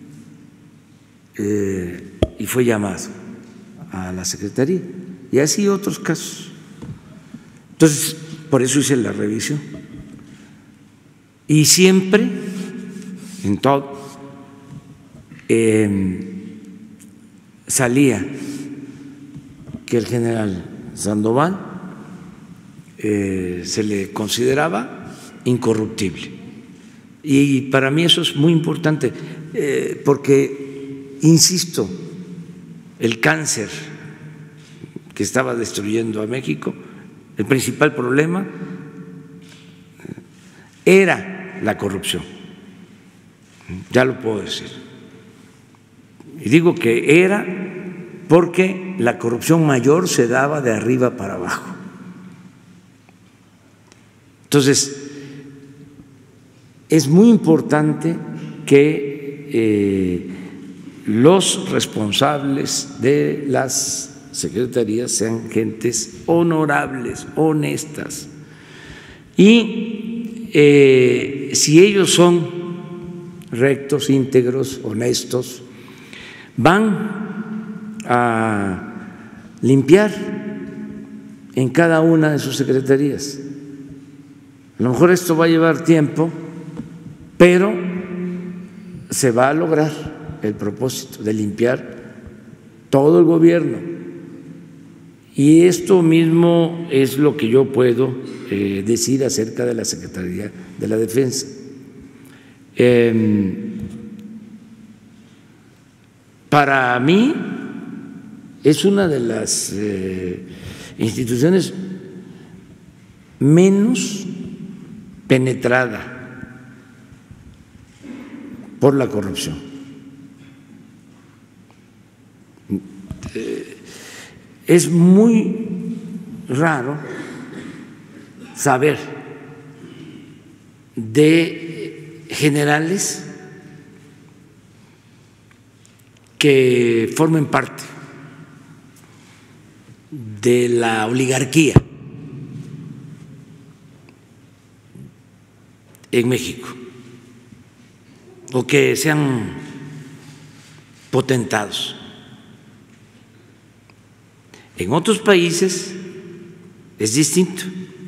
eh, y fue llamado a la Secretaría, y así otros casos. Entonces, por eso hice la revisión. Y siempre, en todo, eh, salía que el general Sandoval eh, se le consideraba incorruptible. Y para mí eso es muy importante, eh, porque, insisto, el cáncer que estaba destruyendo a México, el principal problema era la corrupción, ya lo puedo decir. Y digo que era porque la corrupción mayor se daba de arriba para abajo. Entonces, es muy importante que eh, los responsables de las secretarías sean gentes honorables, honestas. Y eh, si ellos son rectos, íntegros, honestos, van a limpiar en cada una de sus secretarías. A lo mejor esto va a llevar tiempo, pero se va a lograr el propósito de limpiar todo el gobierno. Y esto mismo es lo que yo puedo eh, decir acerca de la Secretaría de la Defensa. Eh, para mí es una de las eh, instituciones menos penetrada por la corrupción. Eh, es muy raro saber de generales que formen parte de la oligarquía en México o que sean potentados. En otros países es distinto.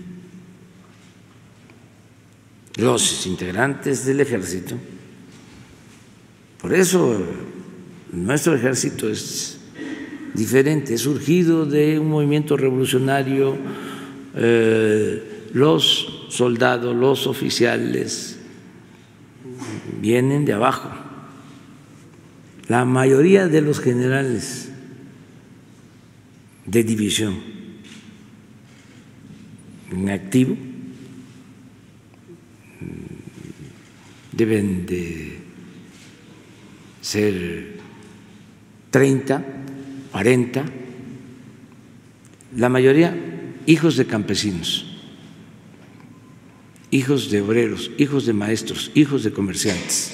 Los integrantes del ejército, por eso nuestro ejército es diferente, es surgido de un movimiento revolucionario, eh, los soldados, los oficiales vienen de abajo. La mayoría de los generales de división en activo deben de ser treinta, cuarenta, la mayoría hijos de campesinos, hijos de obreros, hijos de maestros, hijos de comerciantes,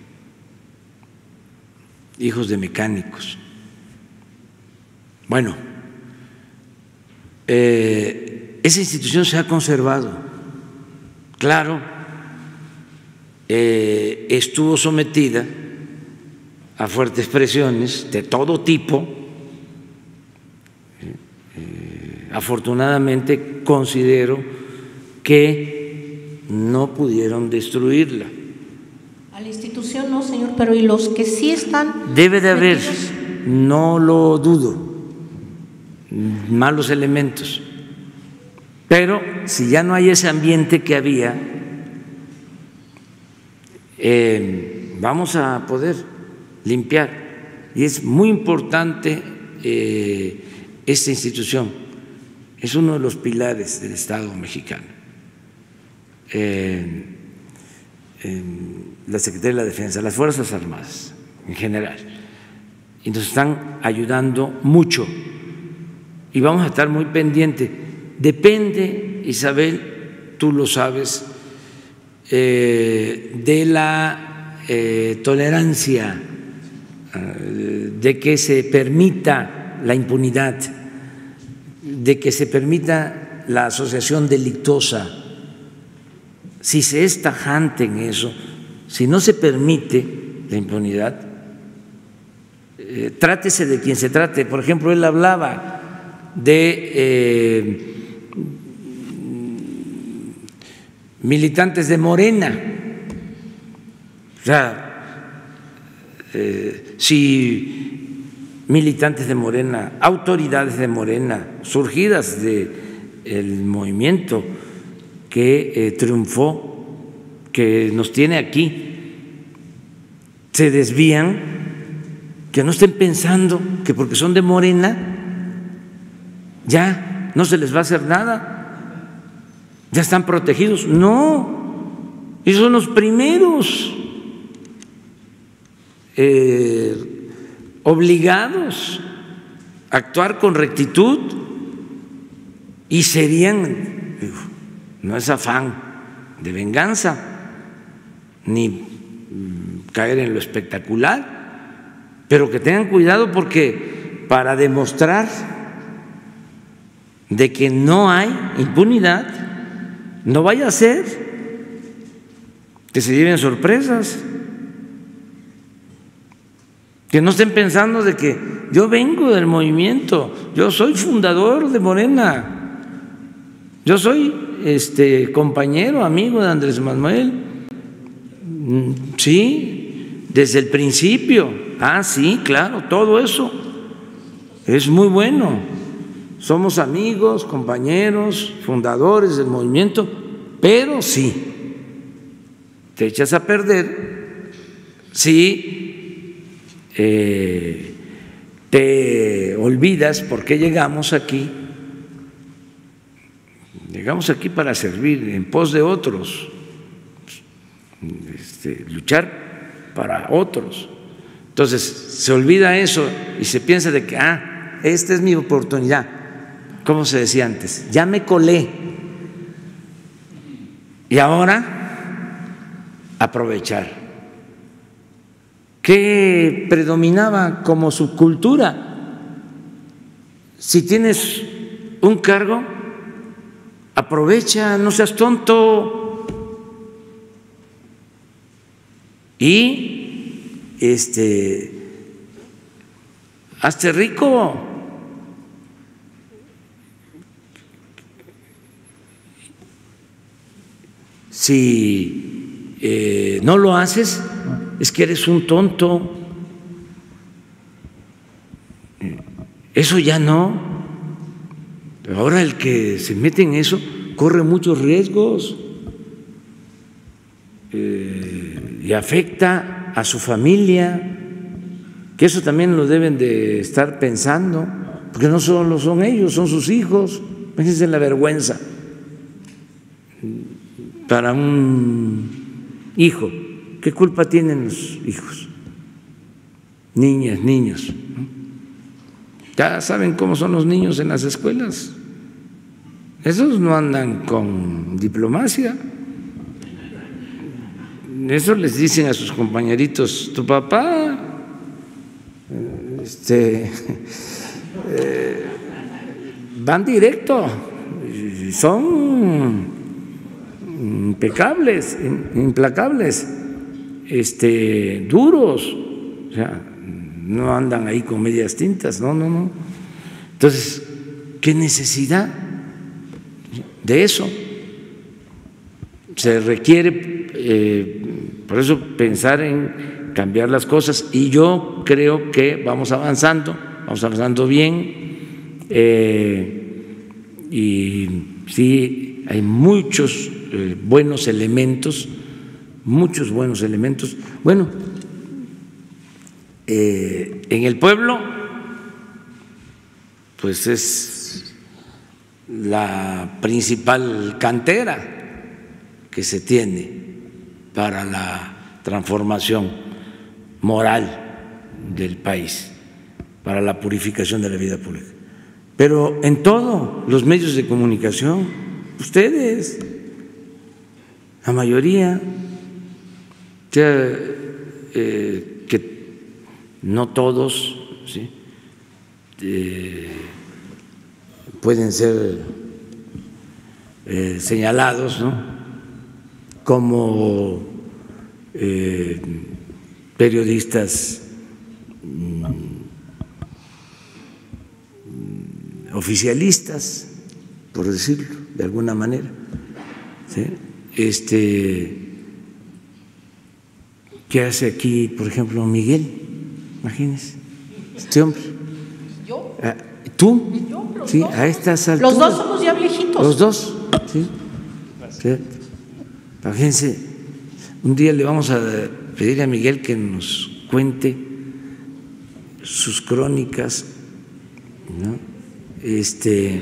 hijos de mecánicos. Bueno, eh, esa institución se ha conservado claro, eh, estuvo sometida a fuertes presiones de todo tipo. Eh, afortunadamente considero que no pudieron destruirla. A la institución no, señor, pero ¿y los que sí están? Debe de haber, metidos? no lo dudo, malos elementos. Pero si ya no hay ese ambiente que había, eh, vamos a poder limpiar. Y es muy importante eh, esta institución, es uno de los pilares del Estado mexicano. Eh, eh, la Secretaría de la Defensa, las Fuerzas Armadas en general, y nos están ayudando mucho y vamos a estar muy pendientes. Depende, Isabel, tú lo sabes, eh, de la eh, tolerancia, eh, de que se permita la impunidad, de que se permita la asociación delictuosa. Si se es tajante en eso, si no se permite la impunidad, eh, trátese de quien se trate. Por ejemplo, él hablaba de eh, militantes de Morena. O sea, eh, si militantes de Morena, autoridades de Morena, surgidas del movimiento que eh, triunfó, que nos tiene aquí, se desvían, que no estén pensando que porque son de Morena ya no se les va a hacer nada, ya están protegidos. No, ellos son los primeros eh, obligados a actuar con rectitud y serían, no es afán de venganza ni caer en lo espectacular, pero que tengan cuidado porque para demostrar de que no hay impunidad, no vaya a ser que se lleven sorpresas, que no estén pensando de que yo vengo del movimiento, yo soy fundador de Morena, yo soy este compañero, amigo de Andrés Manuel, sí, desde el principio, ah, sí, claro, todo eso es muy bueno, somos amigos, compañeros, fundadores del movimiento, pero sí, te echas a perder si eh, te olvidas por qué llegamos aquí. Llegamos aquí para servir en pos de otros, este, luchar para otros. Entonces se olvida eso y se piensa de que, ah, esta es mi oportunidad. ¿Cómo se decía antes? Ya me colé. Y ahora aprovechar. ¿Qué predominaba como subcultura? Si tienes un cargo, aprovecha, no seas tonto. Y este hazte rico. Si eh, no lo haces, es que eres un tonto. Eso ya no. Ahora el que se mete en eso corre muchos riesgos eh, y afecta a su familia, que eso también lo deben de estar pensando, porque no solo son ellos, son sus hijos. Fíjense la vergüenza para un hijo. ¿Qué culpa tienen los hijos? Niñas, niños, ¿no? Ya saben cómo son los niños en las escuelas. Esos no andan con diplomacia. Eso les dicen a sus compañeritos, tu papá este, eh, van directo, son impecables, implacables, este, duros, o sea, no andan ahí con medias tintas, no, no, no. Entonces, ¿qué necesidad de eso? Se requiere, eh, por eso, pensar en cambiar las cosas, y yo creo que vamos avanzando, vamos avanzando bien, eh, y sí, hay muchos eh, buenos elementos, muchos buenos elementos. Bueno, eh, en el pueblo, pues es la principal cantera que se tiene para la transformación moral del país, para la purificación de la vida pública. Pero en todos los medios de comunicación, ustedes, la mayoría, o sea, eh, que no todos, ¿sí? eh, pueden ser eh, señalados, ¿no?, como eh, periodistas mm, oficialistas, por decirlo de alguna manera, ¿sí? Este, ¿qué hace aquí, por ejemplo, Miguel? Imagínense, este hombre. ¿Yo? Ah, ¿Tú? ¿Yo? Sí, dos. a estas alturas. Los dos somos ya viejitos. Los dos, sí. Sí. Imagínense, un día le vamos a pedir a Miguel que nos cuente sus crónicas, ¿no? Este,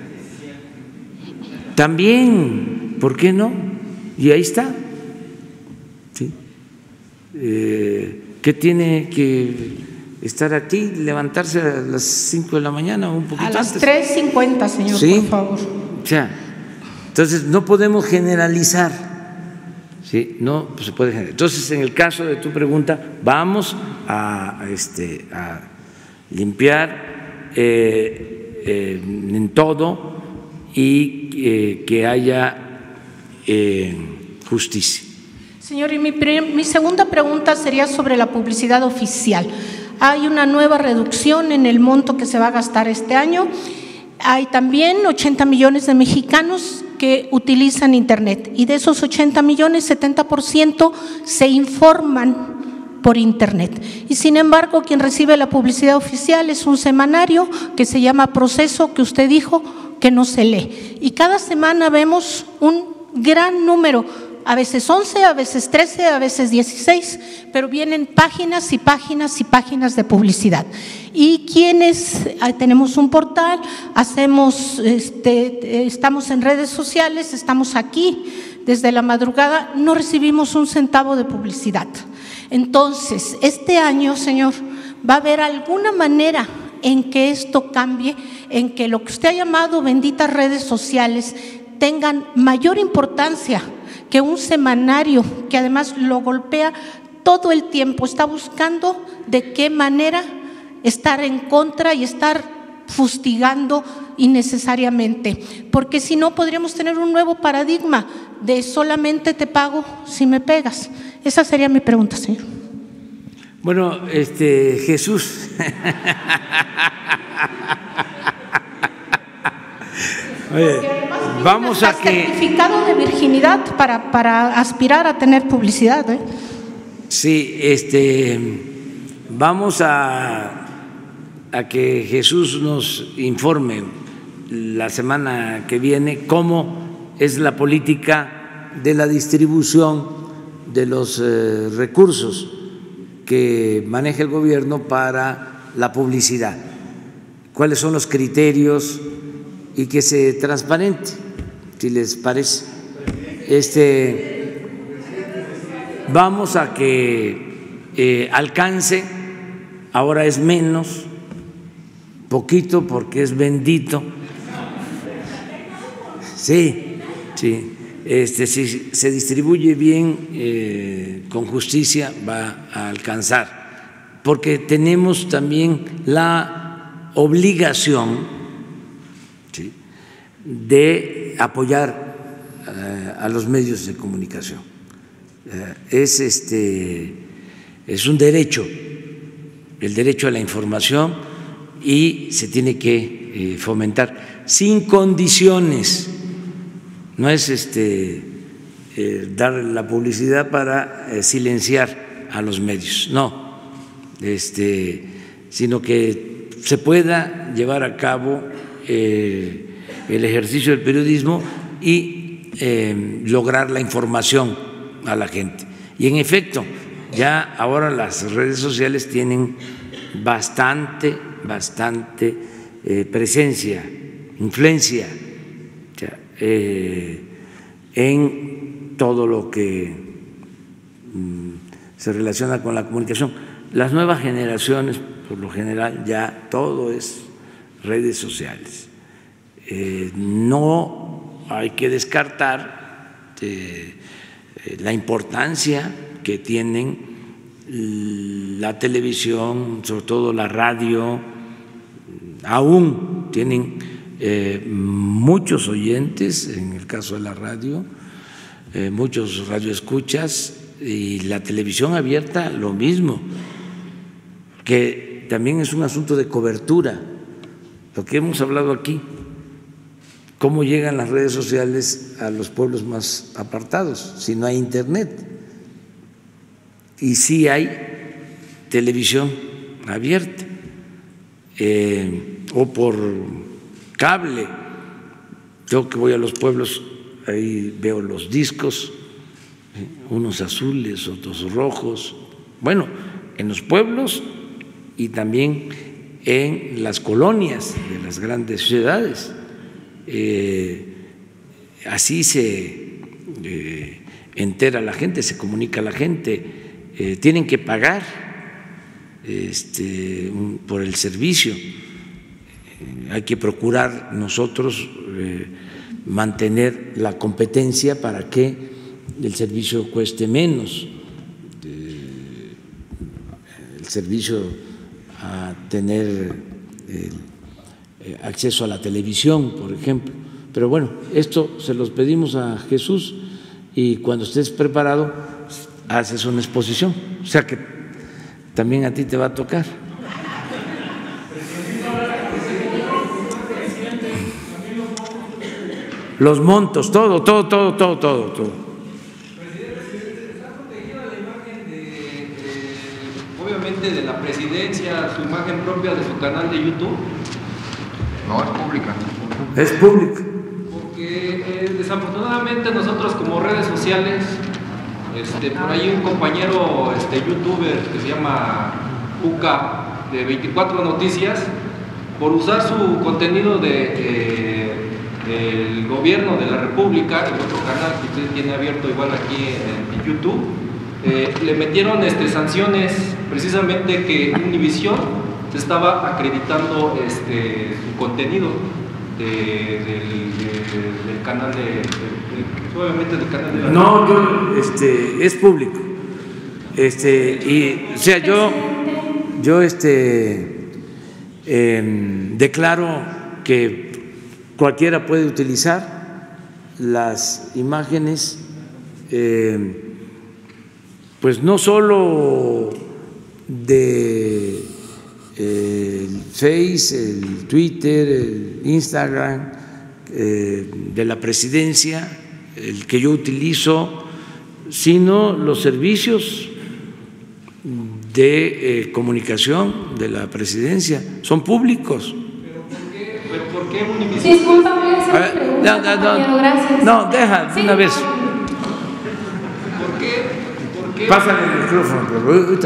también, ¿por qué no? Y ahí está, ¿sí? Eh, ¿Qué tiene que estar aquí, levantarse a las cinco de la mañana o un poquito A las antes? tres cincuenta, señor, ¿Sí? por favor. O sea, entonces no podemos generalizar, ¿sí? No se puede generalizar. Entonces, en el caso de tu pregunta, vamos a, este, a limpiar eh, eh, en todo y eh, que haya eh, justicia. Señor, y mi, mi segunda pregunta sería sobre la publicidad oficial. Hay una nueva reducción en el monto que se va a gastar este año. Hay también ochenta millones de mexicanos que utilizan Internet, y de esos ochenta millones, setenta por ciento se informan por Internet. Y sin embargo, quien recibe la publicidad oficial es un semanario que se llama Proceso, que usted dijo que no se lee. Y cada semana vemos un gran número, a veces once, a veces trece, a veces dieciséis, pero vienen páginas y páginas y páginas de publicidad. Y quienes tenemos un portal, hacemos, este, estamos en redes sociales, estamos aquí desde la madrugada, no recibimos un centavo de publicidad. Entonces, este año, señor, va a haber alguna manera en que esto cambie, en que lo que usted ha llamado benditas redes sociales tengan mayor importancia que un semanario que además lo golpea todo el tiempo, está buscando de qué manera estar en contra y estar fustigando innecesariamente, porque si no podríamos tener un nuevo paradigma de solamente te pago si me pegas. Esa sería mi pregunta, señor. Bueno, este, Jesús. Oye, vamos a que… certificado de virginidad para, para aspirar a tener publicidad, ¿eh? Sí, este, vamos a, a que Jesús nos informe la semana que viene cómo es la política de la distribución de los eh, recursos que maneja el gobierno para la publicidad, cuáles son los criterios y que se transparente, si les parece. Este, vamos a que eh, alcance, ahora es menos, poquito porque es bendito. Sí, sí. Este, si se distribuye bien, eh, con justicia, va a alcanzar, porque tenemos también la obligación, ¿sí?, de apoyar eh, a los medios de comunicación. Es, este, es un derecho, el derecho a la información, y se tiene que eh, fomentar sin condiciones. No es este, eh, dar la publicidad para eh, silenciar a los medios, no, este, sino que se pueda llevar a cabo eh, el ejercicio del periodismo y eh, lograr la información a la gente. Y en efecto, ya ahora las redes sociales tienen bastante, bastante eh, presencia, influencia ya, eh, en todo lo que mm, se relaciona con la comunicación. Las nuevas generaciones, por lo general, ya todo es redes sociales. Eh, no hay que descartar eh, la importancia que tienen la televisión, sobre todo la radio, aún tienen eh, muchos oyentes, en el caso de la radio, eh, muchos radioescuchas, y la televisión abierta lo mismo, que también es un asunto de cobertura, lo que hemos hablado aquí, cómo llegan las redes sociales a los pueblos más apartados si no hay internet. Y sí hay televisión abierta eh, o por cable. Yo que voy a los pueblos, ahí veo los discos, eh, unos azules, otros rojos. Bueno, en los pueblos y también en las colonias de las grandes ciudades. Eh, así se eh, entera la gente, se comunica la gente. Eh, tienen que pagar este, un, por el servicio. Eh, hay que procurar nosotros eh, mantener la competencia para que el servicio cueste menos, eh, el servicio a tener el, eh, acceso a la televisión, por ejemplo. Pero bueno, esto se los pedimos a Jesús, y cuando estés preparado haces una exposición, o sea que también a ti te va a tocar. Los montos, todo, todo, todo, todo, todo, todo. Presidente, ¿está protegida la imagen de, de, obviamente, de la presidencia, su imagen propia de su canal de YouTube? No, es pública. Es pública. Porque eh, desafortunadamente nosotros como redes sociales, Este, por ahí un compañero este, youtuber que se llama Uca, de veinticuatro Noticias, por usar su contenido de, eh, del gobierno de la República, el otro canal que usted tiene abierto igual aquí en, en YouTube, eh, le metieron este, sanciones precisamente que Univisión se estaba acreditando este, su contenido de, del, de, del canal de, de, de, obviamente del canal de la no, yo, este, es público, este, y o sea, yo, yo, este, eh, declaro que cualquiera puede utilizar las imágenes, eh, pues no solo de el Face, el Twitter, el Instagram eh, de la presidencia, el que yo utilizo, sino los servicios de eh, comunicación de la presidencia son públicos. ¿Pero por qué, pero por qué Univisión? Disculpa, voy a hacer una pregunta, no, no, compañero, no, gracias. no, deja, sí, una vez. ¿Por qué? ¿Por qué? Pásale el micrófono, pero ahorita.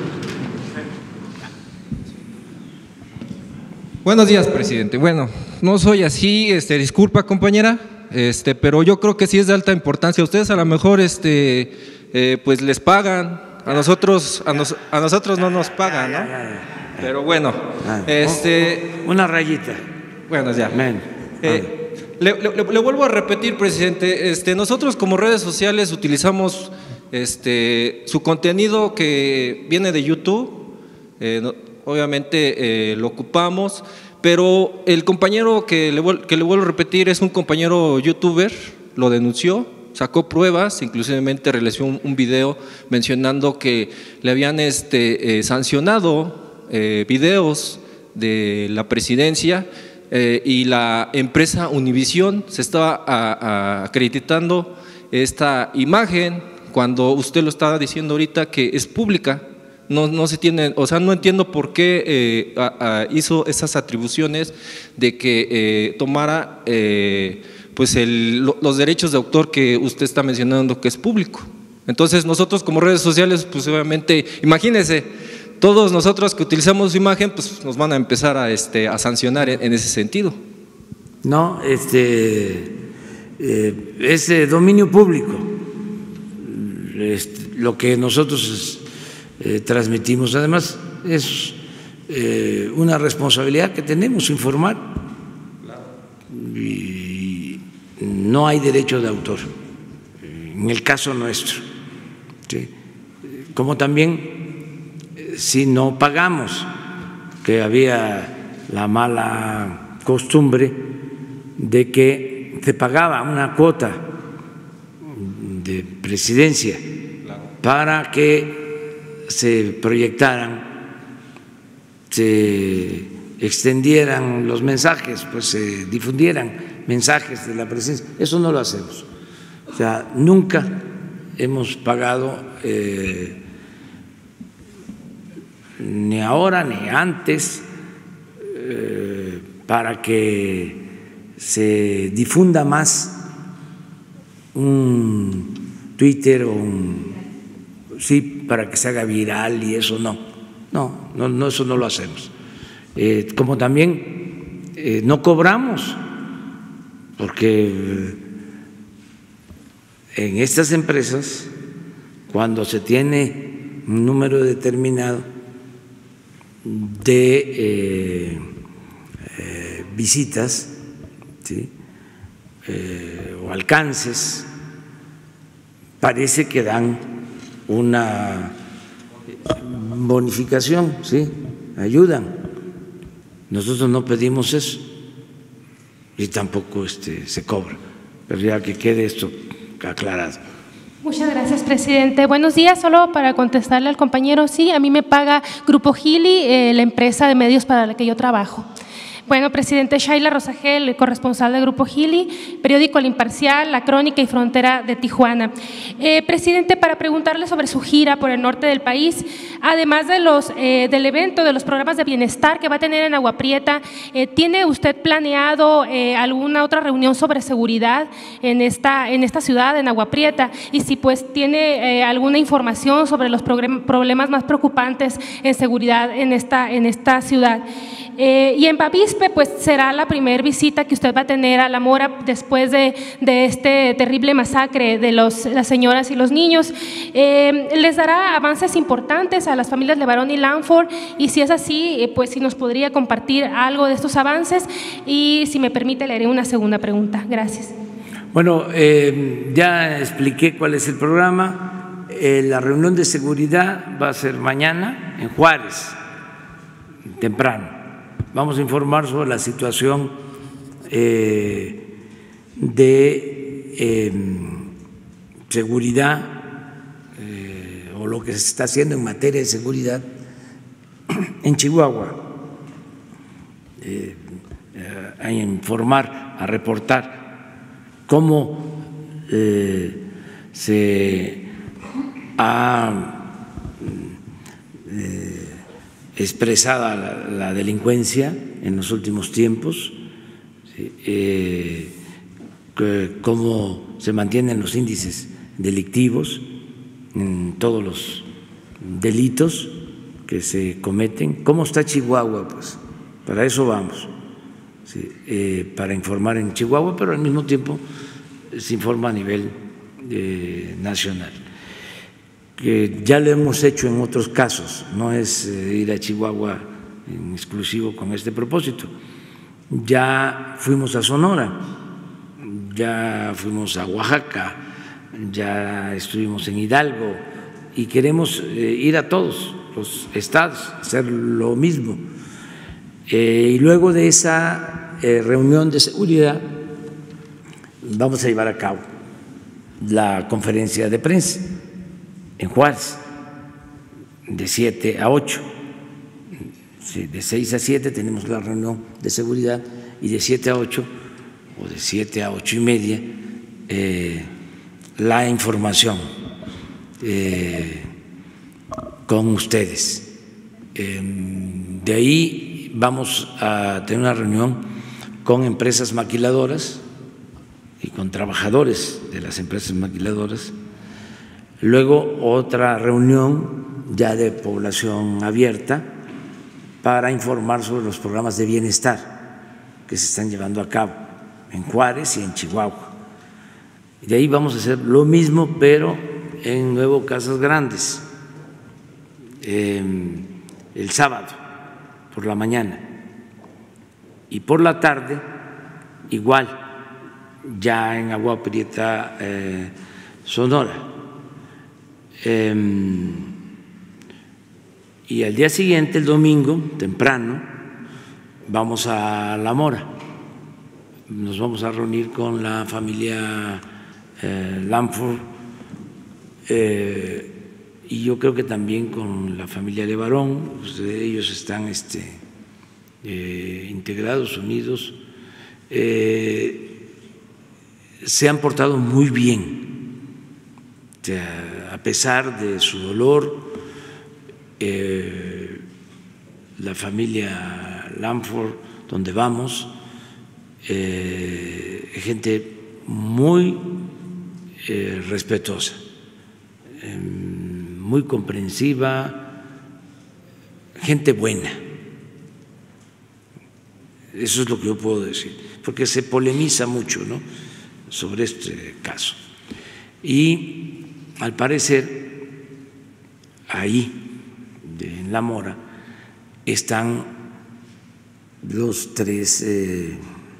Buenos días, presidente. Bueno, no soy así, este, disculpa, compañera, este, pero yo creo que sí es de alta importancia. Ustedes a lo mejor, este, eh, pues les pagan, a nosotros, a, nos, a nosotros no nos pagan, ¿no? Pero bueno, este, una rayita. Bueno, ya. Men. Eh, le, le, le vuelvo a repetir, presidente. Este, nosotros como redes sociales utilizamos, este, su contenido que viene de YouTube. Eh, no, Obviamente eh, lo ocupamos, pero el compañero que le, que le vuelvo a repetir es un compañero youtuber, lo denunció sacó pruebas, inclusivemente realizó un, un video mencionando que le habían este, eh, sancionado eh, videos de la presidencia eh, y la empresa Univisión se estaba a, a, acreditando esta imagen cuando usted lo estaba diciendo ahorita que es pública. No, no se tiene, o sea, no entiendo por qué eh, a, a hizo esas atribuciones de que eh, tomara eh, pues el, los derechos de autor que usted está mencionando que es público. Entonces nosotros como redes sociales, pues obviamente, imagínense, todos nosotros que utilizamos su imagen, pues nos van a empezar a, este, a sancionar en, en ese sentido. No, este, eh, es eh, dominio público. Este, lo que nosotros eh, transmitimos, además es eh, una responsabilidad que tenemos, informar. Y no hay derecho de autor en el caso nuestro, ¿sí? Como también si no pagamos, que había la mala costumbre de que se pagaba una cuota de presidencia para que se proyectaran, se extendieran los mensajes, pues se difundieran mensajes de la presidencia. Eso no lo hacemos. O sea, nunca hemos pagado, eh, ni ahora ni antes, eh, para que se difunda más un Twitter o un, sí, para que se haga viral y eso no, no, no, no eso no lo hacemos. Eh, como también eh, no cobramos, porque en estas empresas, cuando se tiene un número determinado de eh, eh, visitas, ¿sí? eh, o alcances, parece que dan una bonificación, ¿sí? Ayudan. Nosotros no pedimos eso y tampoco este, se cobra, pero ya que quede esto aclarado. Muchas gracias, presidente. Buenos días. Solo para contestarle al compañero, sí, a mí me paga Grupo Gili, eh, la empresa de medios para la que yo trabajo. Bueno, presidente, Shaila Rosagel, corresponsal del Grupo Gili, periódico El Imparcial, La Crónica y Frontera de Tijuana. Eh, presidente, para preguntarle sobre su gira por el norte del país, además de los, eh, del evento, de los programas de bienestar que va a tener en Agua Prieta, eh, ¿tiene usted planeado eh, alguna otra reunión sobre seguridad en esta, en esta ciudad, en Agua Prieta? Y si pues tiene eh, alguna información sobre los problemas más preocupantes en seguridad en esta, en esta ciudad. Eh, y en Bavispe, pues será la primera visita que usted va a tener a La Mora después de, de este terrible masacre de los, las señoras y los niños. Eh, ¿Les dará avances importantes a las familias Levarón y Lanford? Y si es así, eh, pues si nos podría compartir algo de estos avances. Y si me permite, le haré una segunda pregunta. Gracias. Bueno, eh, ya expliqué cuál es el programa. Eh, la reunión de seguridad va a ser mañana en Juárez, temprano. Vamos a informar sobre la situación eh, de eh, seguridad eh, o lo que se está haciendo en materia de seguridad en Chihuahua, eh, a informar, a reportar cómo eh, se ha eh, expresada la, la delincuencia en los últimos tiempos, ¿sí? eh, que, cómo se mantienen los índices delictivos en todos los delitos que se cometen, cómo está Chihuahua, pues para eso vamos, ¿sí? eh, para informar en Chihuahua, pero al mismo tiempo se informa a nivel eh, nacional. Que ya lo hemos hecho en otros casos, no es ir a Chihuahua en exclusivo con este propósito. Ya fuimos a Sonora, ya fuimos a Oaxaca, ya estuvimos en Hidalgo y queremos ir a todos los estados, hacer lo mismo. Eh, y luego de esa eh, reunión de seguridad vamos a llevar a cabo la conferencia de prensa en Juárez, de siete a ocho. Sí, de seis a siete tenemos la reunión de seguridad y de siete a ocho o de siete a ocho y media eh, la información eh, con ustedes. Eh, de ahí vamos a tener una reunión con empresas maquiladoras y con trabajadores de las empresas maquiladoras. Luego otra reunión ya de población abierta para informar sobre los programas de bienestar que se están llevando a cabo en Juárez y en Chihuahua. Y de ahí vamos a hacer lo mismo, pero en Nuevo Casas Grandes, eh, el sábado por la mañana. Y por la tarde, igual, ya en Agua Prieta, eh, Sonora. Eh, y al día siguiente, el domingo, temprano, vamos a La Mora. Nos vamos a reunir con la familia eh, Lamford eh, y yo creo que también con la familia Levarón. Pues ellos están este, eh, integrados, unidos. Eh, se han portado muy bien, o sea, a pesar de su dolor. Eh, la familia Lamford, donde vamos, eh, gente muy eh, respetuosa, eh, muy comprensiva, gente buena. Eso es lo que yo puedo decir, porque se polemiza mucho, ¿no?, sobre este caso. Y al parecer ahí en La Mora están los tres eh,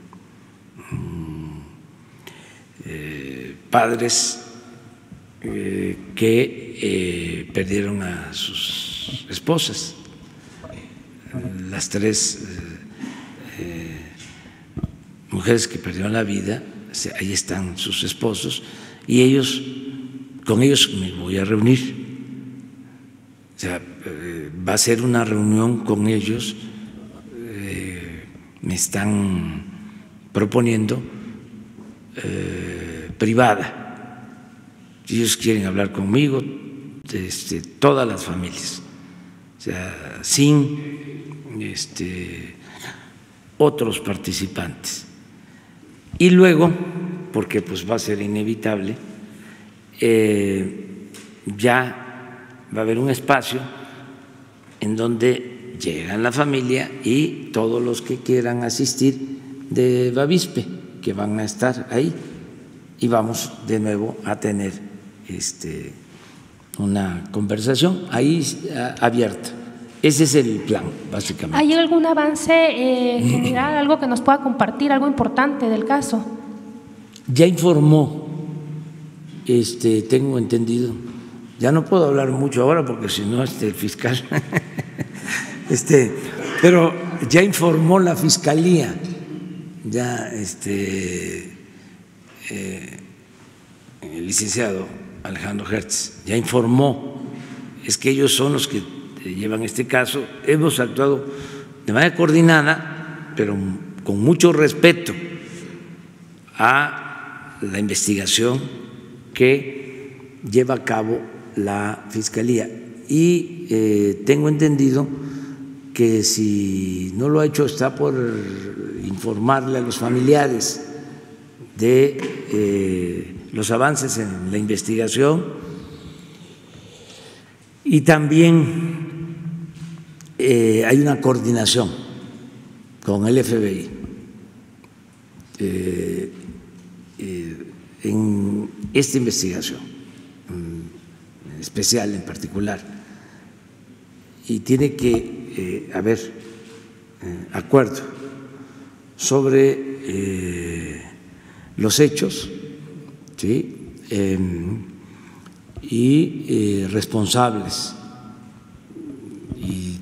eh, padres eh, que eh, perdieron a sus esposas, las tres eh, eh, mujeres que perdieron la vida, ahí están sus esposos y ellos, con ellos me voy a reunir. O sea, eh, va a ser una reunión con ellos, eh, me están proponiendo eh, privada. Ellos quieren hablar conmigo, este, todas las familias, o sea, sin este, otros participantes. Y luego, porque pues va a ser inevitable, eh, ya va a haber un espacio en donde llegan la familia y todos los que quieran asistir de Bavispe, que van a estar ahí, y vamos de nuevo a tener este, una conversación ahí abierta. Ese es el plan, básicamente. ¿Hay algún avance eh, general, algo que nos pueda compartir, algo importante del caso? Ya informó, este, tengo entendido. Ya no puedo hablar mucho ahora porque si no este, el fiscal, este, pero ya informó la fiscalía, ya este, eh, el licenciado Alejandro Hertz ya informó, es que ellos son los que llevan este caso. Hemos actuado de manera coordinada, pero con mucho respeto a la investigación que lleva a cabo la Fiscalía y eh, tengo entendido que si no lo ha hecho está por informarle a los familiares de eh, los avances en la investigación y también eh, hay una coordinación con el F B I eh, eh, en esta investigación especial en particular, y tiene que eh, haber eh, acuerdo sobre eh, los hechos, ¿sí? eh, y eh, responsables y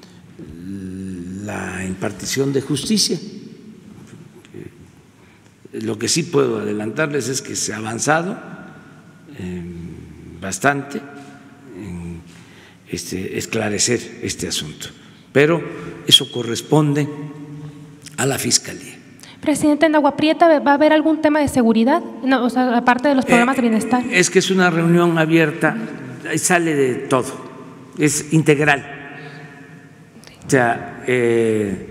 la impartición de justicia. Lo que sí puedo adelantarles es que se ha avanzado bastante en este, esclarecer este asunto, pero eso corresponde a la Fiscalía. Presidente, ¿en Agua Prieta va a haber algún tema de seguridad? No, o sea, aparte de los programas eh, de bienestar. Es que es una reunión abierta, ahí sale de todo, es integral. O sea, eh,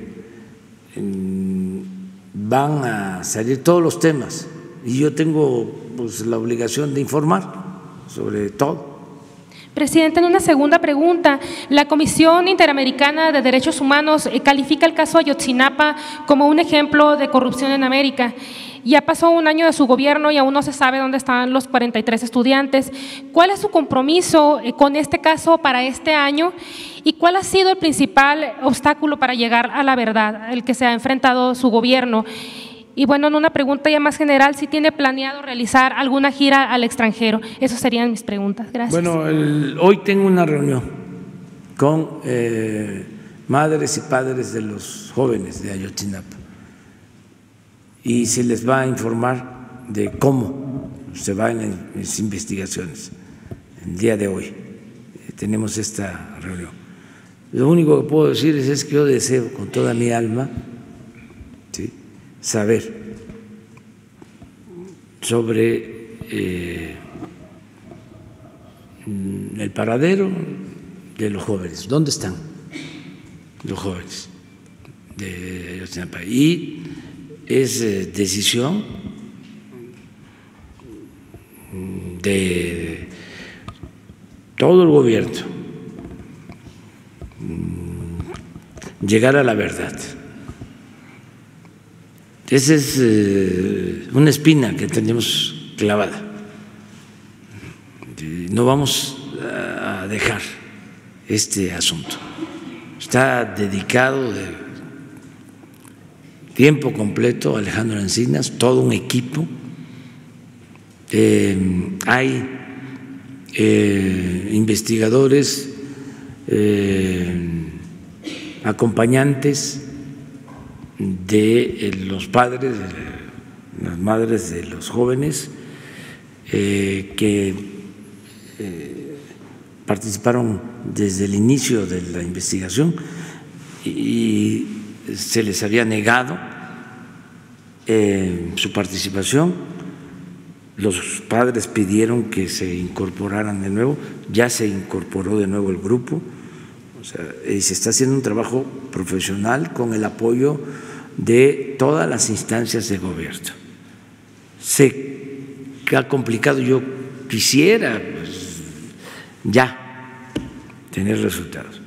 van a salir todos los temas y yo tengo pues, la obligación de informar sobre todo. Presidente, en una segunda pregunta, la Comisión Interamericana de Derechos Humanos califica el caso Ayotzinapa como un ejemplo de corrupción en América. Ya pasó un año de su gobierno y aún no se sabe dónde están los cuarenta y tres estudiantes. ¿Cuál es su compromiso con este caso para este año y cuál ha sido el principal obstáculo para llegar a la verdad, el que se ha enfrentado su gobierno? Y bueno, en una pregunta ya más general, si tiene planeado realizar alguna gira al extranjero. Esas serían mis preguntas. Gracias. Bueno, el, hoy tengo una reunión con eh, madres y padres de los jóvenes de Ayotzinapa y se les va a informar de cómo se van en las investigaciones. El día de hoy tenemos esta reunión. Lo único que puedo decir es, es que yo deseo con toda mi alma, ¿sí?, saber sobre eh, el paradero de los jóvenes, dónde están los jóvenes de Ayotzinapa. Y es eh, decisión de todo el gobierno llegar a la verdad. Esa es eh, una espina que tenemos clavada. No vamos a dejar este asunto. Está dedicado de tiempo completo Alejandro Encinas, todo un equipo. Eh, hay eh, investigadores, eh, acompañantes de los padres, de las madres de los jóvenes eh, que eh, participaron desde el inicio de la investigación y se les había negado eh, su participación. Los padres pidieron que se incorporaran de nuevo, ya se incorporó de nuevo el grupo. O sea, y se está haciendo un trabajo profesional con el apoyo de todas las instancias de gobierno. Sé que ha complicado, yo quisiera pues, ya tener resultados.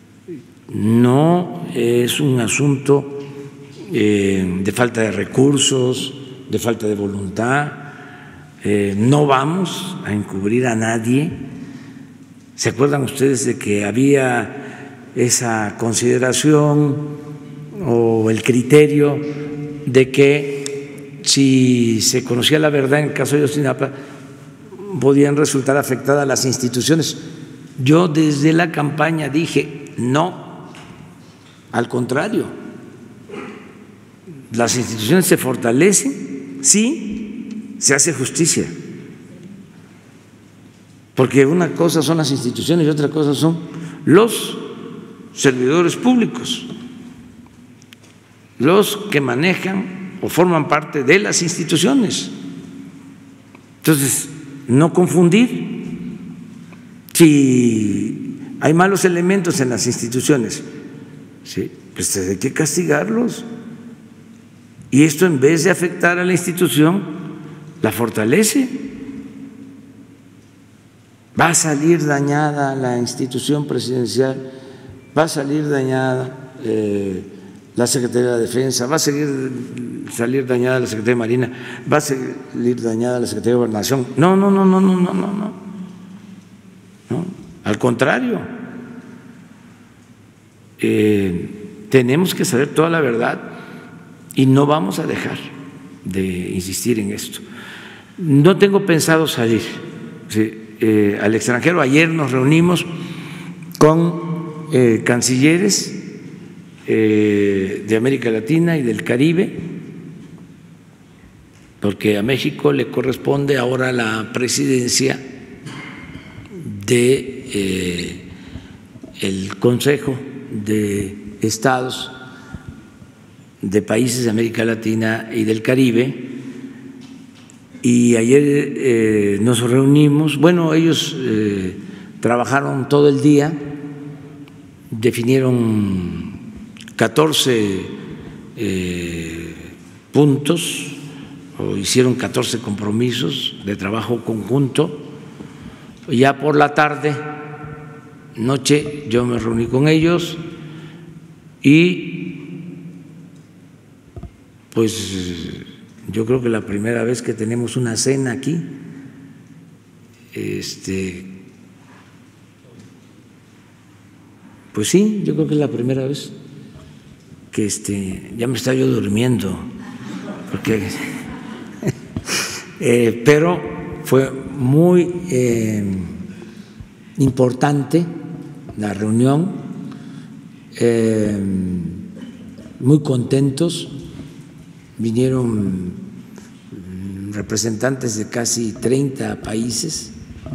No es un asunto eh, de falta de recursos, de falta de voluntad. Eh, no vamos a encubrir a nadie. ¿Se acuerdan ustedes de que había esa consideración o el criterio de que si se conocía la verdad en el caso de Ayotzinapa podían resultar afectadas las instituciones? Yo desde la campaña dije no, al contrario, las instituciones se fortalecen si se hace justicia, porque una cosa son las instituciones y otra cosa son los servidores públicos, los que manejan o forman parte de las instituciones. Entonces, no confundir. Si hay malos elementos en las instituciones, ¿sí?, pues hay que castigarlos. Y esto, en vez de afectar a la institución, la fortalece. Va a salir dañada la institución presidencial, va a salir dañada eh, la Secretaría de la Defensa, va a seguir, salir dañada la Secretaría de Marina, va a salir dañada la Secretaría de Gobernación. No, no, no, no, no, no, no, no. ¿No? Al contrario, eh, tenemos que saber toda la verdad y no vamos a dejar de insistir en esto. No tengo pensado salir ¿sí? eh, al extranjero. Ayer nos reunimos con eh, cancilleres Eh, de América Latina y del Caribe, porque a México le corresponde ahora la presidencia de eh, el Consejo de Estados de países de América Latina y del Caribe, y ayer eh, nos reunimos. Bueno, ellos eh, trabajaron todo el día, definieron catorce eh, puntos o hicieron catorce compromisos de trabajo conjunto. Ya por la tarde, noche, yo me reuní con ellos y pues yo creo que la primera vez que tenemos una cena aquí, este, pues sí, yo creo que es la primera vez que este, ya me estaba yo durmiendo, porque, eh, pero fue muy eh, importante la reunión, eh, muy contentos. Vinieron representantes de casi treinta países,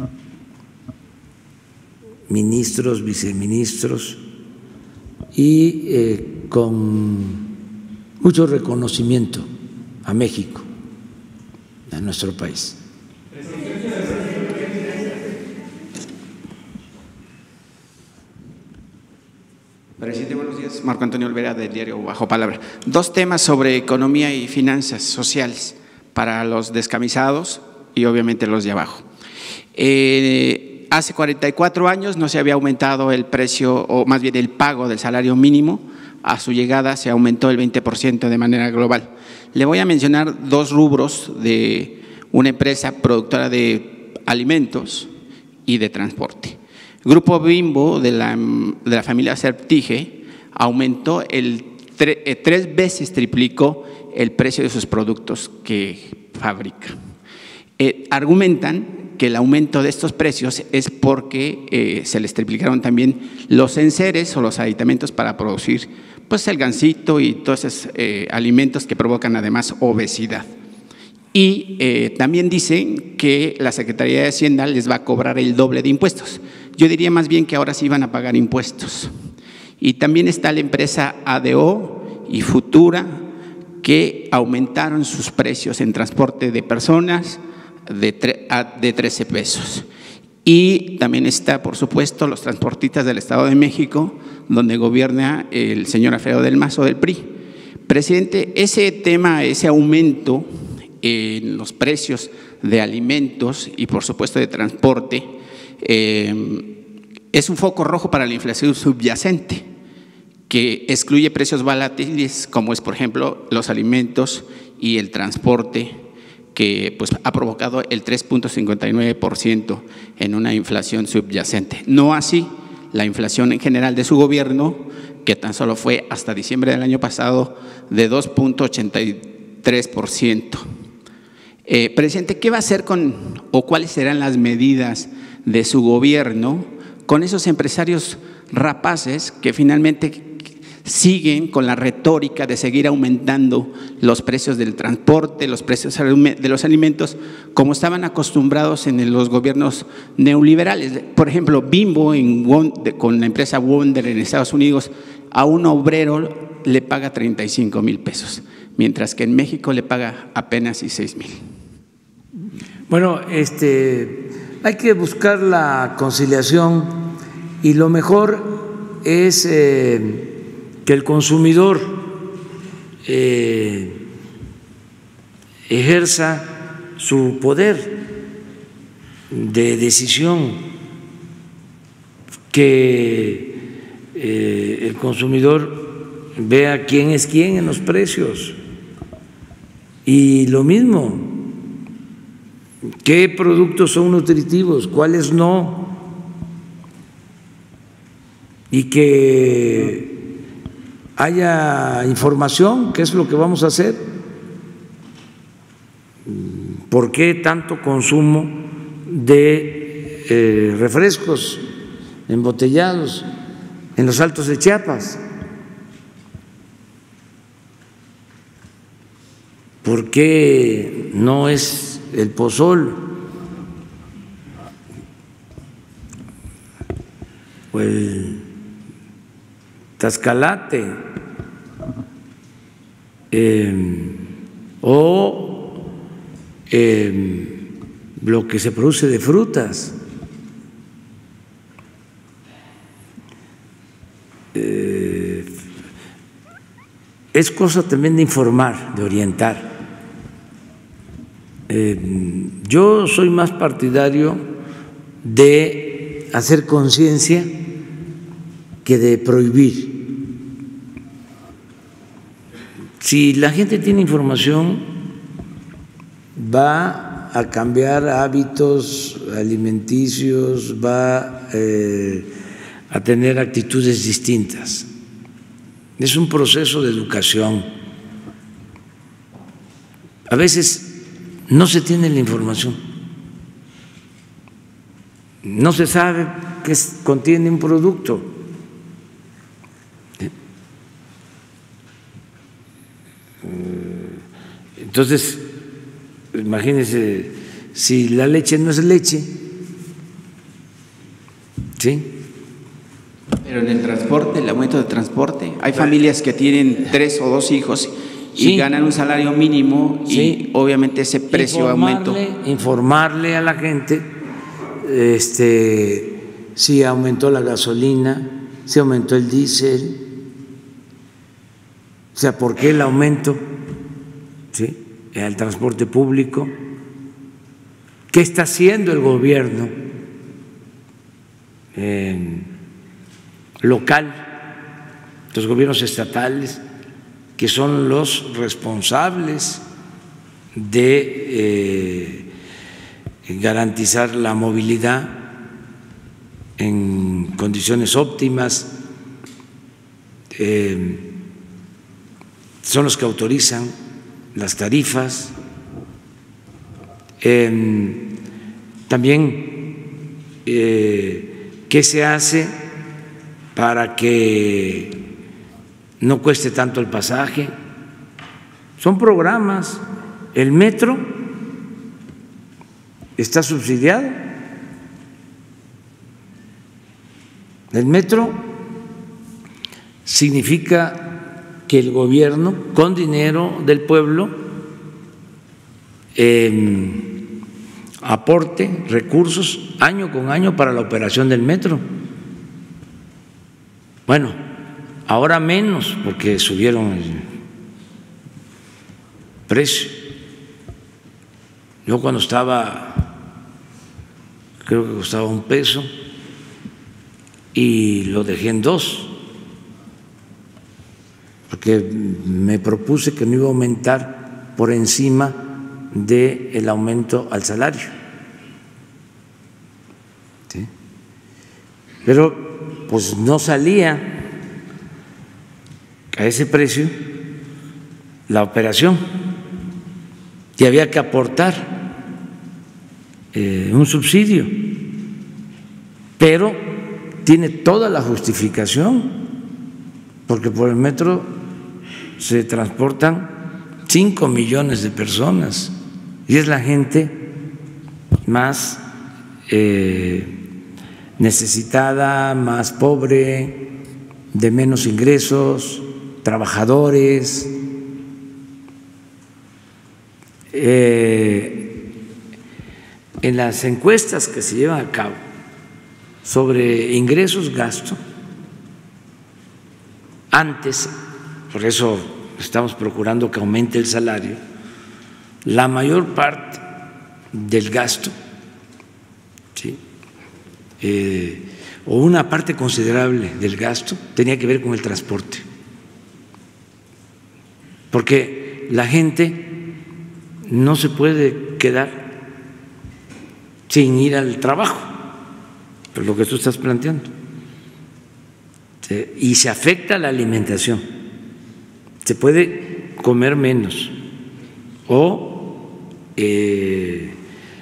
ministros, viceministros, y eh, con mucho reconocimiento a México, a nuestro país. Presidente, buenos días. Marco Antonio Olvera, del diario Bajo Palabra. Dos temas sobre economía y finanzas sociales para los descamisados y obviamente los de abajo. Eh, hace cuarenta y cuatro años no se había aumentado el precio, o más bien el pago del salario mínimo. A su llegada se aumentó el veinte por ciento de manera global. Le voy a mencionar dos rubros de una empresa productora de alimentos y de transporte. Grupo Bimbo, de la, de la familia Septige, aumentó el tre, eh, tres veces triplicó el precio de sus productos que fabrica. Eh, argumentan que el aumento de estos precios es porque eh, se les triplicaron también los enseres o los aditamentos para producir pues, el gansito y todos esos eh, alimentos que provocan además obesidad. Y eh, también dicen que la Secretaría de Hacienda les va a cobrar el doble de impuestos. Yo diría más bien que ahora sí van a pagar impuestos. Y también está la empresa A D O y Futura, que aumentaron sus precios en transporte de personas de, de trece pesos. Y también está, por supuesto, los transportistas del Estado de México, donde gobierna el señor Alfredo del Mazo del P R I. Presidente, ese tema, ese aumento en los precios de alimentos y, por supuesto, de transporte, eh, es un foco rojo para la inflación subyacente, que excluye precios volátiles como es, por ejemplo, los alimentos y el transporte, que pues, ha provocado el tres punto cincuenta y nueve por ciento en una inflación subyacente. No así la inflación en general de su gobierno, que tan solo fue hasta diciembre del año pasado de dos punto ochenta y tres por ciento. Eh, presidente, ¿qué va a hacer con o cuáles serán las medidas de su gobierno con esos empresarios rapaces que finalmente siguen con la retórica de seguir aumentando los precios del transporte, los precios de los alimentos, como estaban acostumbrados en los gobiernos neoliberales? Por ejemplo, Bimbo en, con la empresa Wonder en Estados Unidos, a un obrero le paga treinta y cinco mil pesos, mientras que en México le paga apenas seis mil. Bueno, este, hay que buscar la conciliación y lo mejor es eh, que el consumidor eh, ejerza su poder de decisión, que eh, el consumidor vea quién es quién en los precios. Y lo mismo, qué productos son nutritivos, cuáles no, y que haya información, qué es lo que vamos a hacer, por qué tanto consumo de eh, refrescos embotellados en los Altos de Chiapas, por qué no es el pozol o el Tascalate, eh, o eh, lo que se produce de frutas. Eh, es cosa también de informar, de orientar. Eh, yo soy más partidario de hacer conciencia que de prohibir. Si la gente tiene información, va a cambiar hábitos alimenticios, va eh, a tener actitudes distintas. Es un proceso de educación. A veces no se tiene la información, no se sabe qué contiene un producto. Entonces, imagínense, si la leche no es leche, ¿sí? Pero en el transporte, el aumento de transporte, hay familias que tienen tres o dos hijos y sí, ganan un salario mínimo y sí, obviamente ese precio aumento. Informarle a la gente este, si aumentó la gasolina, si aumentó el diésel, o sea, ¿por qué el aumento? ¿Sí? El transporte público. ¿Qué está haciendo el gobierno eh, local, los gobiernos estatales, que son los responsables de eh, garantizar la movilidad en condiciones óptimas? Eh, son los que autorizan las tarifas. Eh, también, eh, ¿qué se hace para que no cueste tanto el pasaje? Son programas. El metro está subsidiado. El metro significa que el gobierno, con dinero del pueblo, eh, aporte recursos año con año para la operación del metro. Bueno, ahora menos porque subieron el precio. Yo cuando estaba, creo que costaba un peso y lo dejé en dos, porque me propuse que no iba a aumentar por encima del aumento al salario. ¿Sí? Pero pues no salía a ese precio la operación y había que aportar eh, un subsidio, pero tiene toda la justificación, porque por el metro se transportan cinco millones de personas y es la gente más eh, necesitada, más pobre, de menos ingresos, trabajadores. Eh, en las encuestas que se llevan a cabo sobre ingresos, gasto, antes, por eso estamos procurando que aumente el salario, la mayor parte del gasto, ¿sí? eh, o una parte considerable del gasto tenía que ver con el transporte, porque la gente no se puede quedar sin ir al trabajo, por lo que tú estás planteando, ¿sí? Y se afecta la alimentación, se puede comer menos o eh,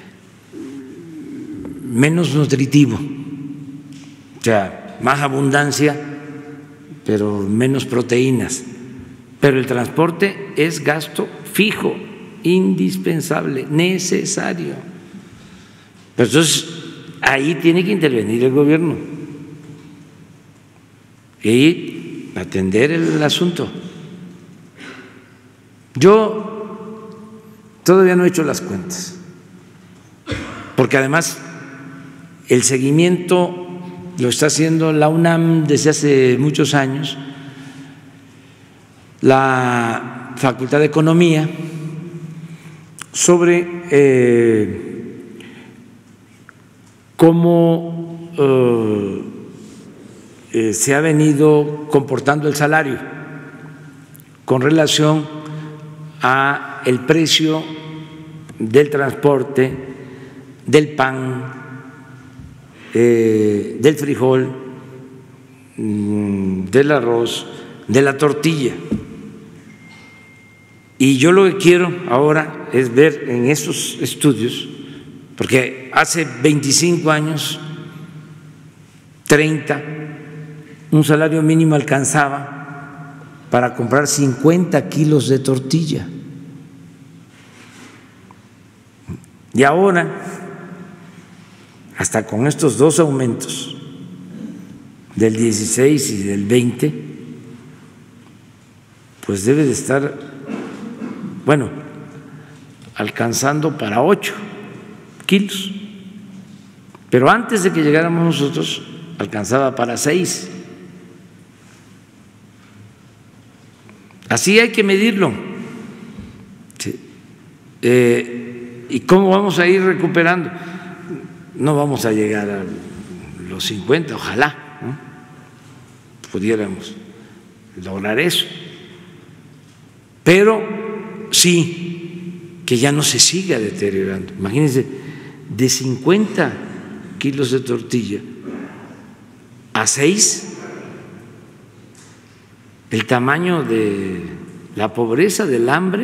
menos nutritivo, o sea, más abundancia, pero menos proteínas. Pero el transporte es gasto fijo, indispensable, necesario. Pero entonces ahí tiene que intervenir el gobierno, y atender el asunto. Yo todavía no he hecho las cuentas, porque además el seguimiento lo está haciendo la UNAM desde hace muchos años, la Facultad de Economía, sobre eh, cómo eh, eh, se ha venido comportando el salario con relación a el precio del transporte, del pan, eh, del frijol, mm, del arroz, de la tortilla. Y yo lo que quiero ahora es ver en estos estudios, porque hace veinticinco años, treinta, un salario mínimo alcanzaba para comprar cincuenta kilos de tortilla. Y ahora, hasta con estos dos aumentos, del dieciséis y del veinte, pues debe de estar, bueno, alcanzando para ocho kilos. Pero antes de que llegáramos nosotros, alcanzaba para seis. Así hay que medirlo. Sí. Eh, ¿Y cómo vamos a ir recuperando? No vamos a llegar a los cincuenta, ojalá, ¿no? Pudiéramos lograr eso. Pero sí, que ya no se siga deteriorando. Imagínense, de cincuenta kilos de tortilla a seis, el tamaño de la pobreza, del hambre.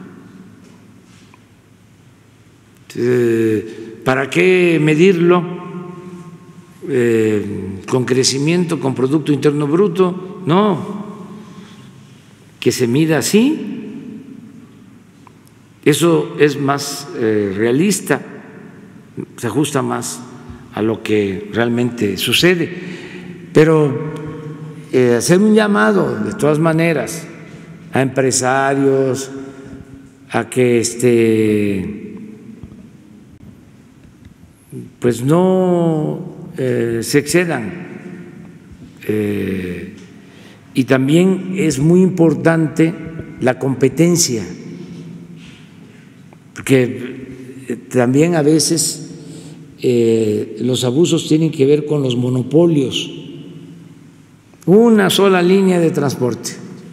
¿Para qué medirlo eh, con crecimiento, con Producto Interno Bruto? No, que se mida así. Eso es más eh, realista, se ajusta más a lo que realmente sucede. Pero eh, hacer un llamado, de todas maneras, a empresarios, a que este, pues no eh, se excedan. Eh, y también es muy importante la competencia, porque también a veces eh, los abusos tienen que ver con los monopolios. Una sola línea de transporte.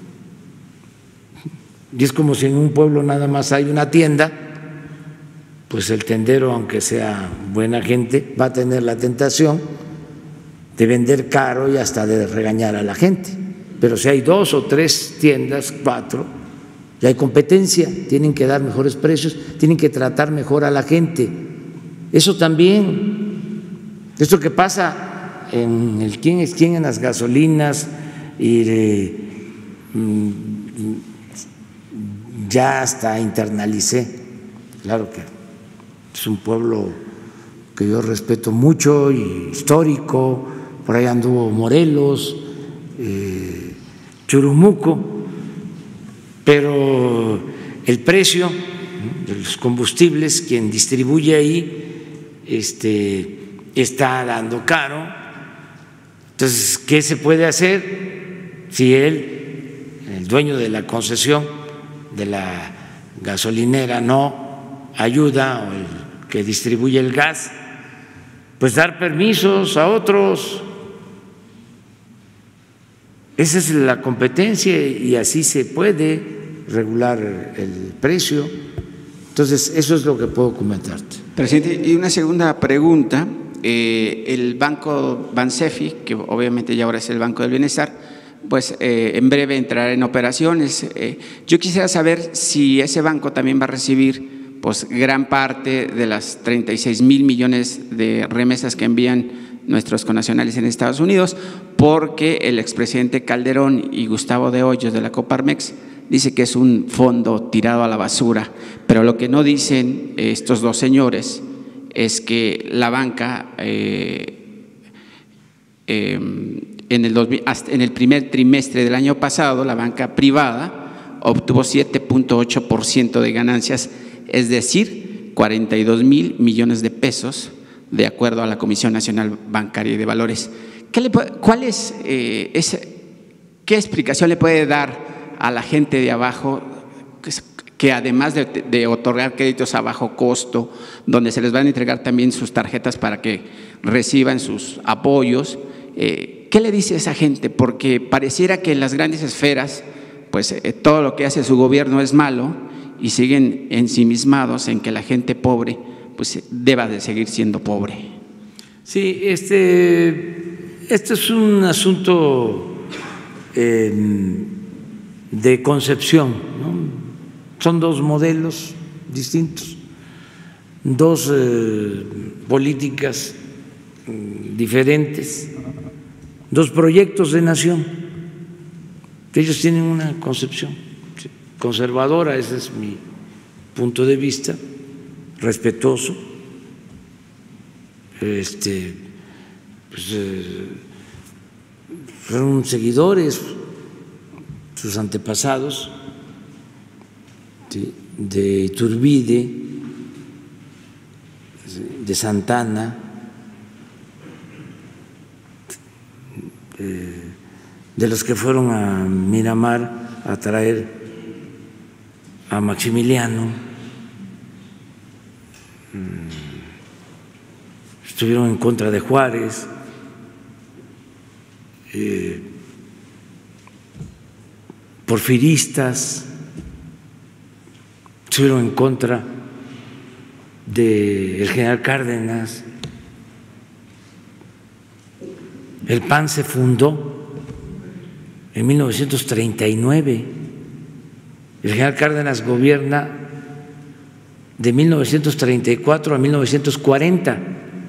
Y es como si en un pueblo nada más hay una tienda, pues el tendero, aunque sea buena gente, va a tener la tentación de vender caro y hasta de regañar a la gente. Pero si hay dos o tres tiendas, cuatro, ya hay competencia, tienen que dar mejores precios, tienen que tratar mejor a la gente. Eso también, esto que pasa en el quién es quién en las gasolinas, y de, mm, ya hasta internalicé, claro que es un pueblo que yo respeto mucho y histórico, por ahí anduvo Morelos, eh, Churumuco, pero el precio de los combustibles, quien distribuye ahí, este, está dando caro. Entonces, ¿qué se puede hacer si él, el dueño de la concesión de la gasolinera, no ayuda, o el que distribuye el gas? Pues dar permisos a otros. Esa es la competencia y así se puede regular el precio. Entonces, eso es lo que puedo comentarte. Presidente, y una segunda pregunta. Eh, el banco Bansefi, que obviamente ya ahora es el Banco del Bienestar, pues eh, en breve entrará en operaciones. Eh, yo quisiera saber si ese banco también va a recibir pues gran parte de las treinta y seis mil millones de remesas que envían nuestros connacionales en Estados Unidos, porque el expresidente Calderón y Gustavo de Hoyos de la Coparmex dice que es un fondo tirado a la basura, pero lo que no dicen estos dos señores es que la banca eh, eh, En el, dos mil, hasta en el primer trimestre del año pasado, la banca privada obtuvo siete punto ocho por ciento de ganancias, es decir, cuarenta y dos mil millones de pesos, de acuerdo a la Comisión Nacional Bancaria y de Valores. ¿Qué, le, cuál es, eh, ese, ¿Qué explicación le puede dar a la gente de abajo que, que además de, de otorgar créditos a bajo costo, donde se les van a entregar también sus tarjetas para que reciban sus apoyos, eh, ¿qué le dice a esa gente? Porque pareciera que en las grandes esferas, pues eh, todo lo que hace su gobierno es malo y siguen ensimismados en que la gente pobre pues deba de seguir siendo pobre. Sí, este, este es un asunto eh, de concepción, ¿no? Son dos modelos distintos, dos eh, políticas diferentes, dos proyectos de nación. Ellos tienen una concepción conservadora, ese es mi punto de vista, respetuoso. Este, pues, eh, fueron seguidores, sus antepasados, ¿sí?, de Iturbide, de Santana, eh, de los que fueron a Miramar a traer a Maximiliano, estuvieron en contra de Juárez, eh, porfiristas, estuvieron en contra del general Cárdenas. El P A N se fundó en mil novecientos treinta y nueve. El general Cárdenas gobierna de mil novecientos treinta y cuatro a mil novecientos cuarenta.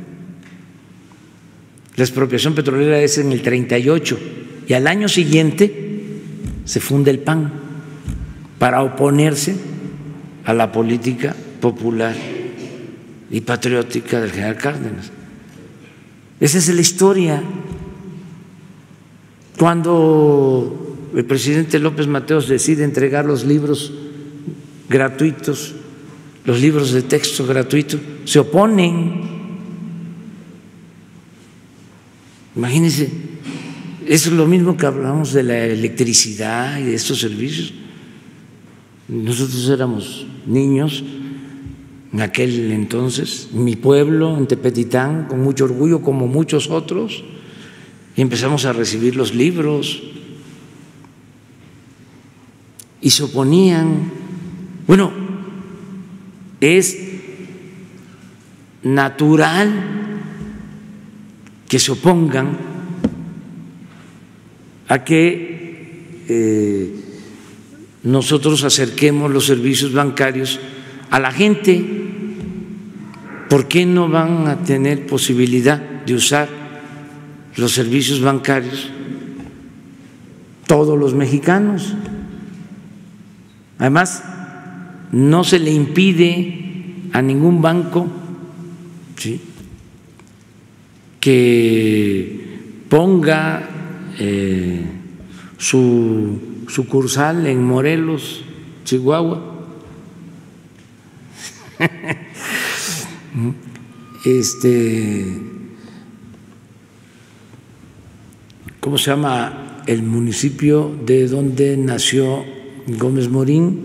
La expropiación petrolera es en el treinta y ocho y al año siguiente se funda el P A N para oponerse a la política popular y patriótica del general Cárdenas. Esa es la historia. Cuando el presidente López Mateos decide entregar los libros gratuitos, los libros de texto gratuitos, se oponen. Imagínense, eso es lo mismo que hablamos de la electricidad y de estos servicios. Nosotros éramos niños en aquel entonces, en mi pueblo, en Tepetitán, con mucho orgullo, como muchos otros, y empezamos a recibir los libros y se oponían. Bueno, es natural que se opongan a que eh, nosotros acerquemos los servicios bancarios a la gente. ¿Por qué no van a tener posibilidad de usar los servicios bancarios todos los mexicanos? Además, no se le impide a ningún banco, ¿sí?, que ponga eh, su sucursal en Morelos, Chihuahua. Este, ¿cómo se llama el municipio de donde nació Gómez Morín?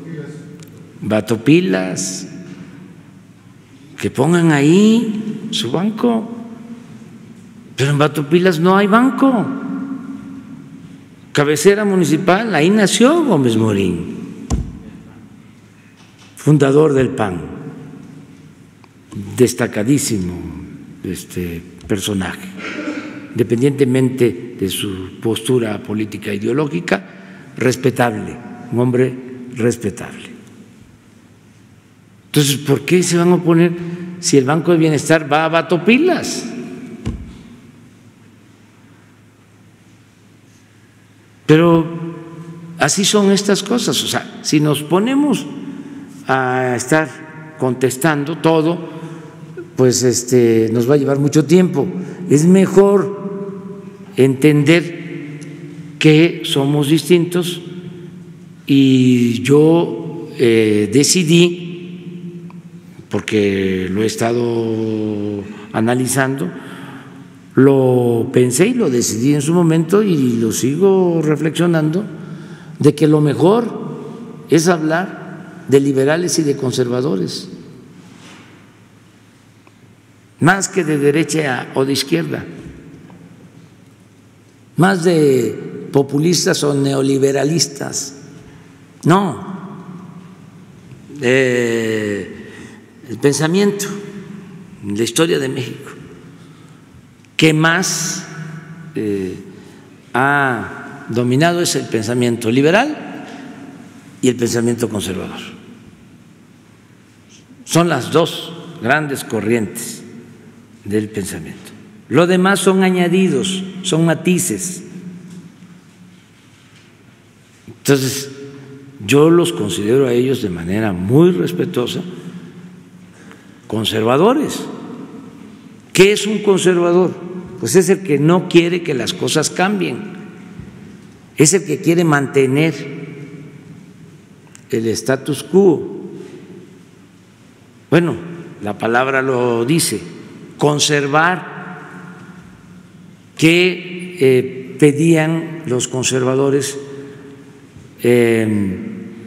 Batopilas. Que pongan ahí su banco. Pero en Batopilas no hay banco. Cabecera municipal, ahí nació Gómez Morín, fundador del P A N, destacadísimo este personaje, independientemente de su postura política e ideológica, respetable, un hombre respetable. Entonces, ¿por qué se van a oponer si el Banco de Bienestar va a Batopilas? Pero así son estas cosas. O sea, si nos ponemos a estar contestando todo, pues este, nos va a llevar mucho tiempo. Es mejor entender que somos distintos y yo eh, decidí, porque lo he estado analizando, lo pensé y lo decidí en su momento y lo sigo reflexionando, de que lo mejor es hablar de liberales y de conservadores, más que de derecha o de izquierda, más de populistas o neoliberalistas. No, eh, el pensamiento, la historia de México, que más eh, ha dominado es el pensamiento liberal y el pensamiento conservador. Son las dos grandes corrientes del pensamiento. Lo demás son añadidos, son matices. Entonces, yo los considero a ellos de manera muy respetuosa conservadores. ¿Qué es un conservador? Pues es el que no quiere que las cosas cambien, es el que quiere mantener el status quo. Bueno, la palabra lo dice, conservar. ¿Qué eh, pedían los conservadores eh,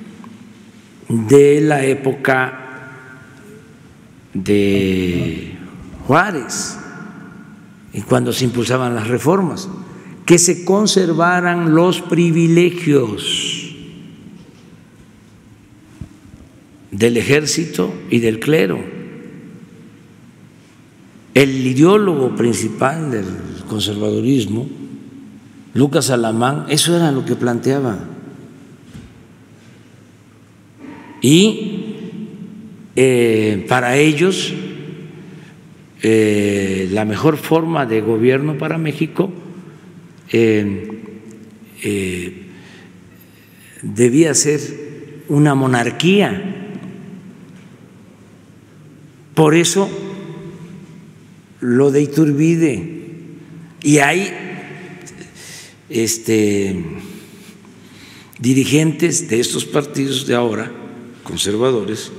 de la época de Juárez y cuando se impulsaban las reformas? Que se conservaran los privilegios del ejército y del clero. El ideólogo principal del conservadurismo, Lucas Alamán, eso era lo que planteaba. Y eh, para ellos eh, la mejor forma de gobierno para México eh, eh, debía ser una monarquía. Por eso lo de Iturbide, y hay este, dirigentes de estos partidos de ahora, conservadores,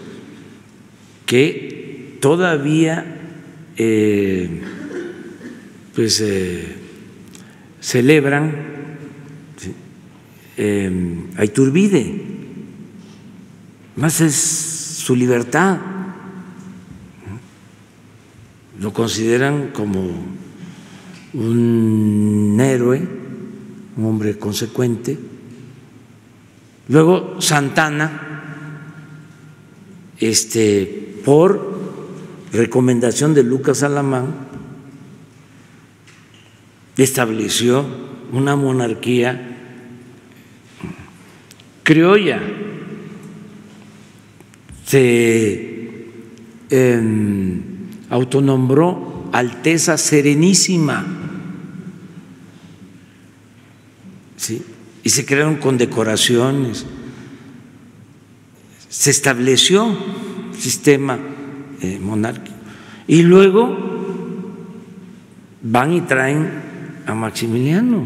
que todavía eh, pues eh, celebran ¿sí? eh, a Iturbide, más es su libertad. Lo consideran como un héroe, un hombre consecuente. Luego Santana, este, por recomendación de Lucas Alamán, estableció una monarquía criolla. Se eh, autonombró Alteza Serenísima, ¿sí? Y se crearon condecoraciones, se estableció un sistema eh, monárquico. Y luego van y traen a Maximiliano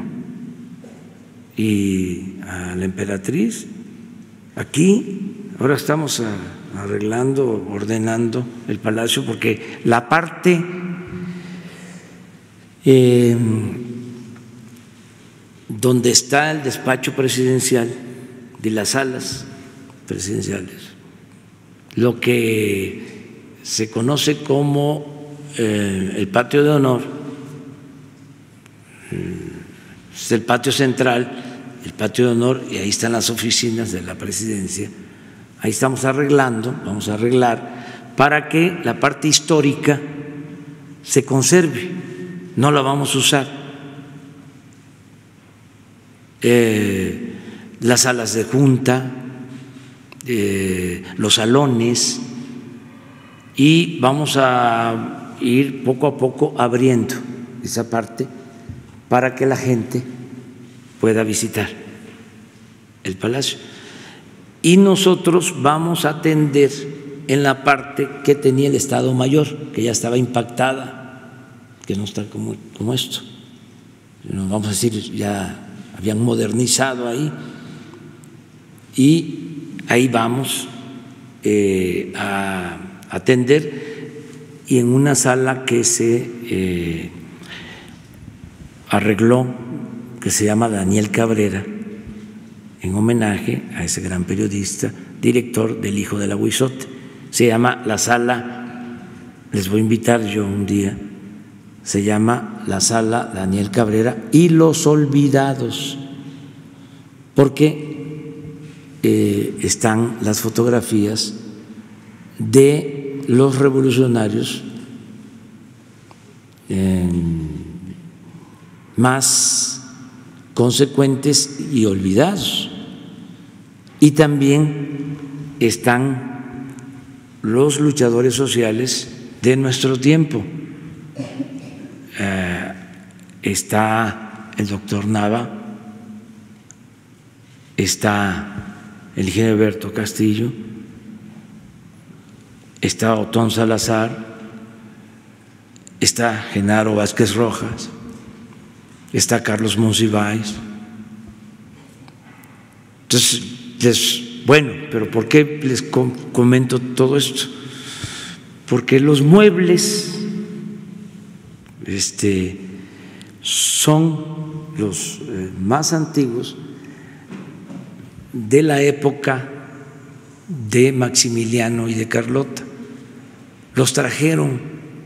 y a la emperatriz. Aquí ahora estamos a arreglando, ordenando el palacio, porque la parte eh, donde está el despacho presidencial de las salas presidenciales, lo que se conoce como eh, el patio de honor, es el patio central, el patio de honor, y ahí están las oficinas de la presidencia. Ahí estamos arreglando, vamos a arreglar para que la parte histórica se conserve, no la vamos a usar. Eh, las salas de junta, eh, los salones, y vamos a ir poco a poco abriendo esa parte para que la gente pueda visitar el palacio. Y nosotros vamos a atender en la parte que tenía el Estado Mayor, que ya estaba impactada, que no está como, como esto. vamos a decir, ya habían modernizado ahí, y ahí vamos eh, a atender, y en una sala que se eh, arregló, que se llama Daniel Cabrera, en homenaje a ese gran periodista, director del Hijo del Aguizote. Se llama la sala, les voy a invitar yo un día, se llama la sala Daniel Cabrera y los olvidados, porque eh, están las fotografías de los revolucionarios eh, más consecuentes y olvidados. Y también están los luchadores sociales de nuestro tiempo. Eh, está el doctor Nava, está el ingeniero Alberto Castillo, está Otón Salazar, está Genaro Vázquez Rojas, está Carlos Monsiváis. Entonces, les, bueno, pero ¿por qué les comento todo esto? Porque los muebles este, son los eh, más antiguos de la época de Maximiliano y de Carlota. Los trajeron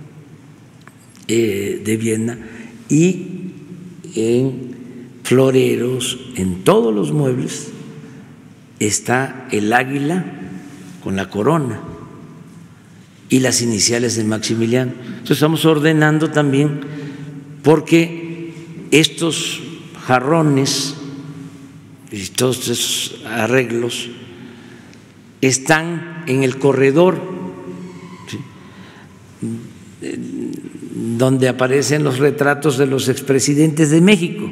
eh, de Viena, y en floreros, en todos los muebles, está el águila con la corona y las iniciales de Maximiliano. Entonces estamos ordenando también, porque estos jarrones y todos esos arreglos están en el corredor, ¿sí?, donde aparecen los retratos de los expresidentes de México,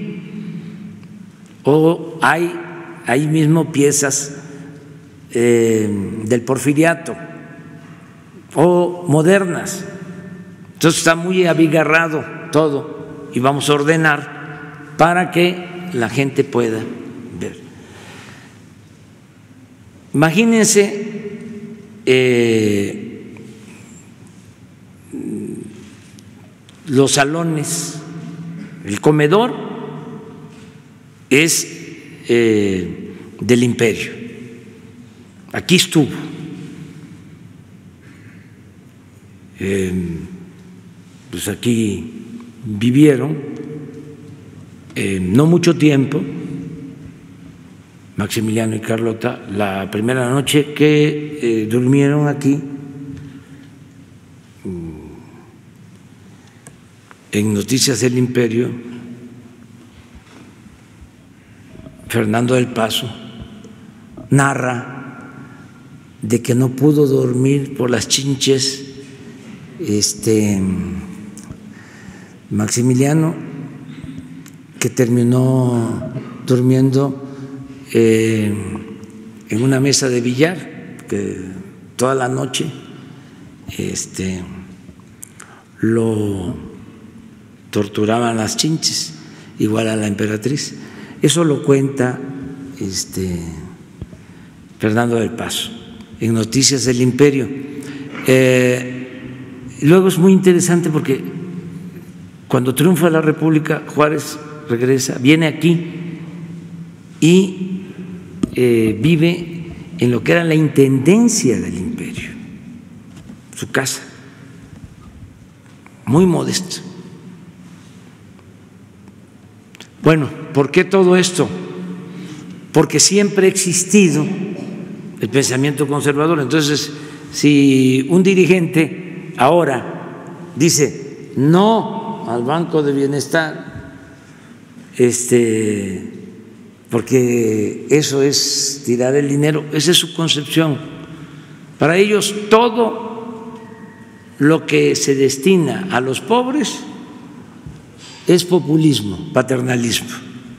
o hay ahí mismo piezas eh, del Porfiriato o modernas. Entonces está muy abigarrado todo, y vamos a ordenar para que la gente pueda ver. Imagínense eh, los salones, el comedor es eh, del imperio, aquí estuvo, eh, pues aquí vivieron eh, no mucho tiempo Maximiliano y Carlota. La primera noche que eh, durmieron aquí, en Noticias del Imperio, Fernando del Paso narra de que no pudo dormir por las chinches este Maximiliano, que terminó durmiendo eh, en una mesa de billar, que toda la noche este, lo torturaban las chinches, igual a la emperatriz. Eso lo cuenta este, Fernando del Paso en Noticias del Imperio. Eh, luego es muy interesante, porque cuando triunfa la República, Juárez regresa, viene aquí y eh, vive en lo que era la intendencia del imperio, su casa, muy modesto. Bueno, ¿por qué todo esto? Porque siempre ha existido el pensamiento conservador. Entonces, si un dirigente ahora dice no al Banco de Bienestar, este, porque eso es tirar el dinero, esa es su concepción. Para ellos todo lo que se destina a los pobres es populismo, paternalismo,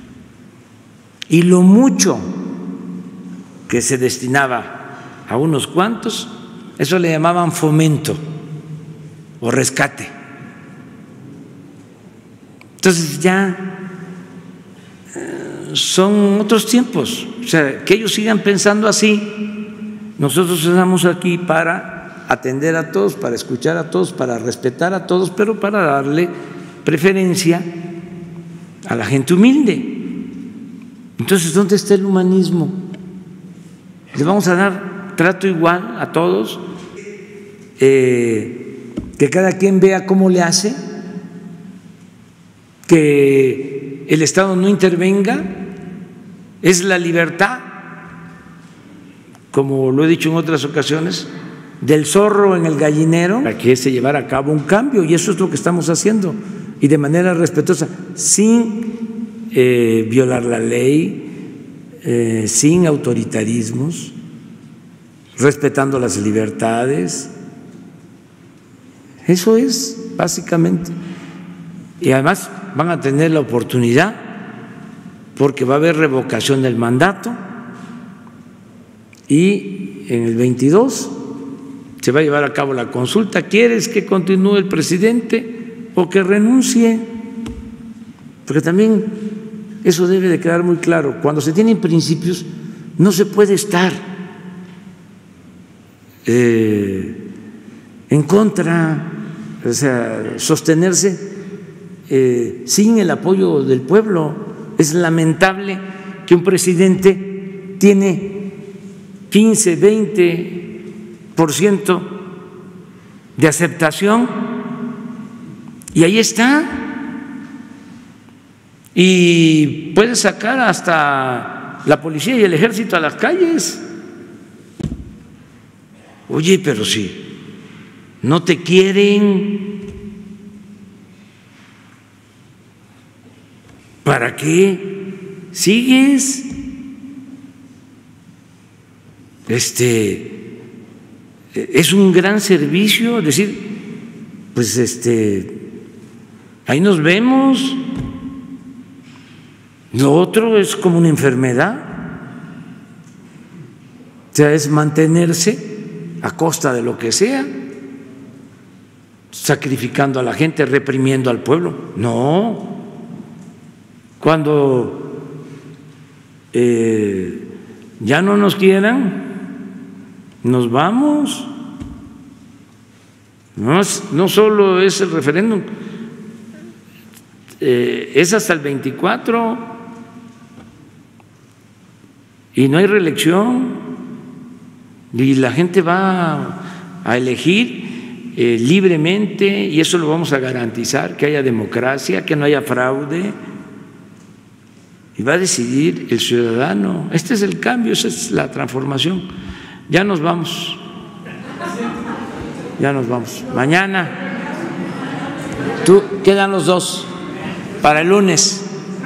y lo mucho que se destinaba a unos cuantos, eso le llamaban fomento o rescate. Entonces ya son otros tiempos, o sea, que ellos sigan pensando así. Nosotros estamos aquí para atender a todos, para escuchar a todos, para respetar a todos, pero para darle preferencia a la gente humilde. Entonces, ¿dónde está el humanismo? ¿Les vamos a dar trato igual a todos? Eh, que cada quien vea cómo le hace, que el Estado no intervenga, es la libertad, como lo he dicho en otras ocasiones, del zorro en el gallinero, para que se llevara a cabo un cambio, y eso es lo que estamos haciendo, y de manera respetuosa, sin eh, violar la ley, eh, sin autoritarismos, respetando las libertades. Eso es básicamente. Y además van a tener la oportunidad, porque va a haber revocación del mandato, y en el veintidós se va a llevar a cabo la consulta. ¿Quieres que continúe el presidente o que renuncie? Porque también eso debe de quedar muy claro. Cuando se tienen principios no se puede estar eh, en contra, o sea, sostenerse eh, sin el apoyo del pueblo. Es lamentable que un presidente tiene quince, veinte por ciento de aceptación y ahí está, y puede sacar hasta la policía y el ejército a las calles. Oye, pero si no te quieren, ¿para qué sigues? Este es un gran servicio, decir, pues este ahí nos vemos. Lo otro es como una enfermedad, o sea, es mantenerse a costa de lo que sea, sacrificando a la gente, reprimiendo al pueblo. No, cuando eh, ya no nos quieran, nos vamos. No, no solo es el referéndum, eh, es hasta el veinticuatro y no hay reelección, y la gente va a elegir eh, libremente, y eso lo vamos a garantizar, que haya democracia, que no haya fraude, y va a decidir el ciudadano. Este es el cambio, esa es la transformación. Ya nos vamos, ya nos vamos. Mañana, tú, quedan los dos para el lunes.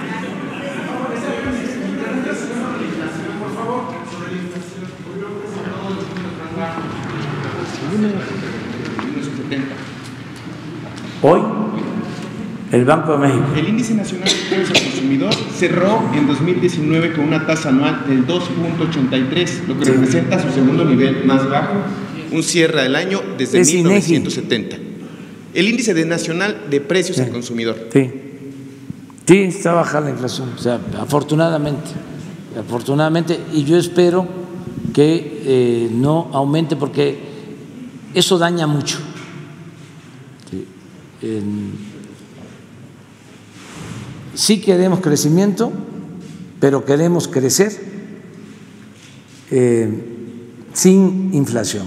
Hoy, el Banco de México. El índice nacional de precios al consumidor cerró en dos mil diecinueve con una tasa anual del dos punto ochenta y tres, lo que sí representa su segundo nivel más bajo, un cierre del año desde es mil novecientos setenta. INEGI. El índice de nacional de precios sí al consumidor. Sí, sí, está baja la inflación, o sea, afortunadamente, afortunadamente, y yo espero que eh, no aumente, porque eso daña mucho. Sí. En, Sí queremos crecimiento, pero queremos crecer eh, sin inflación,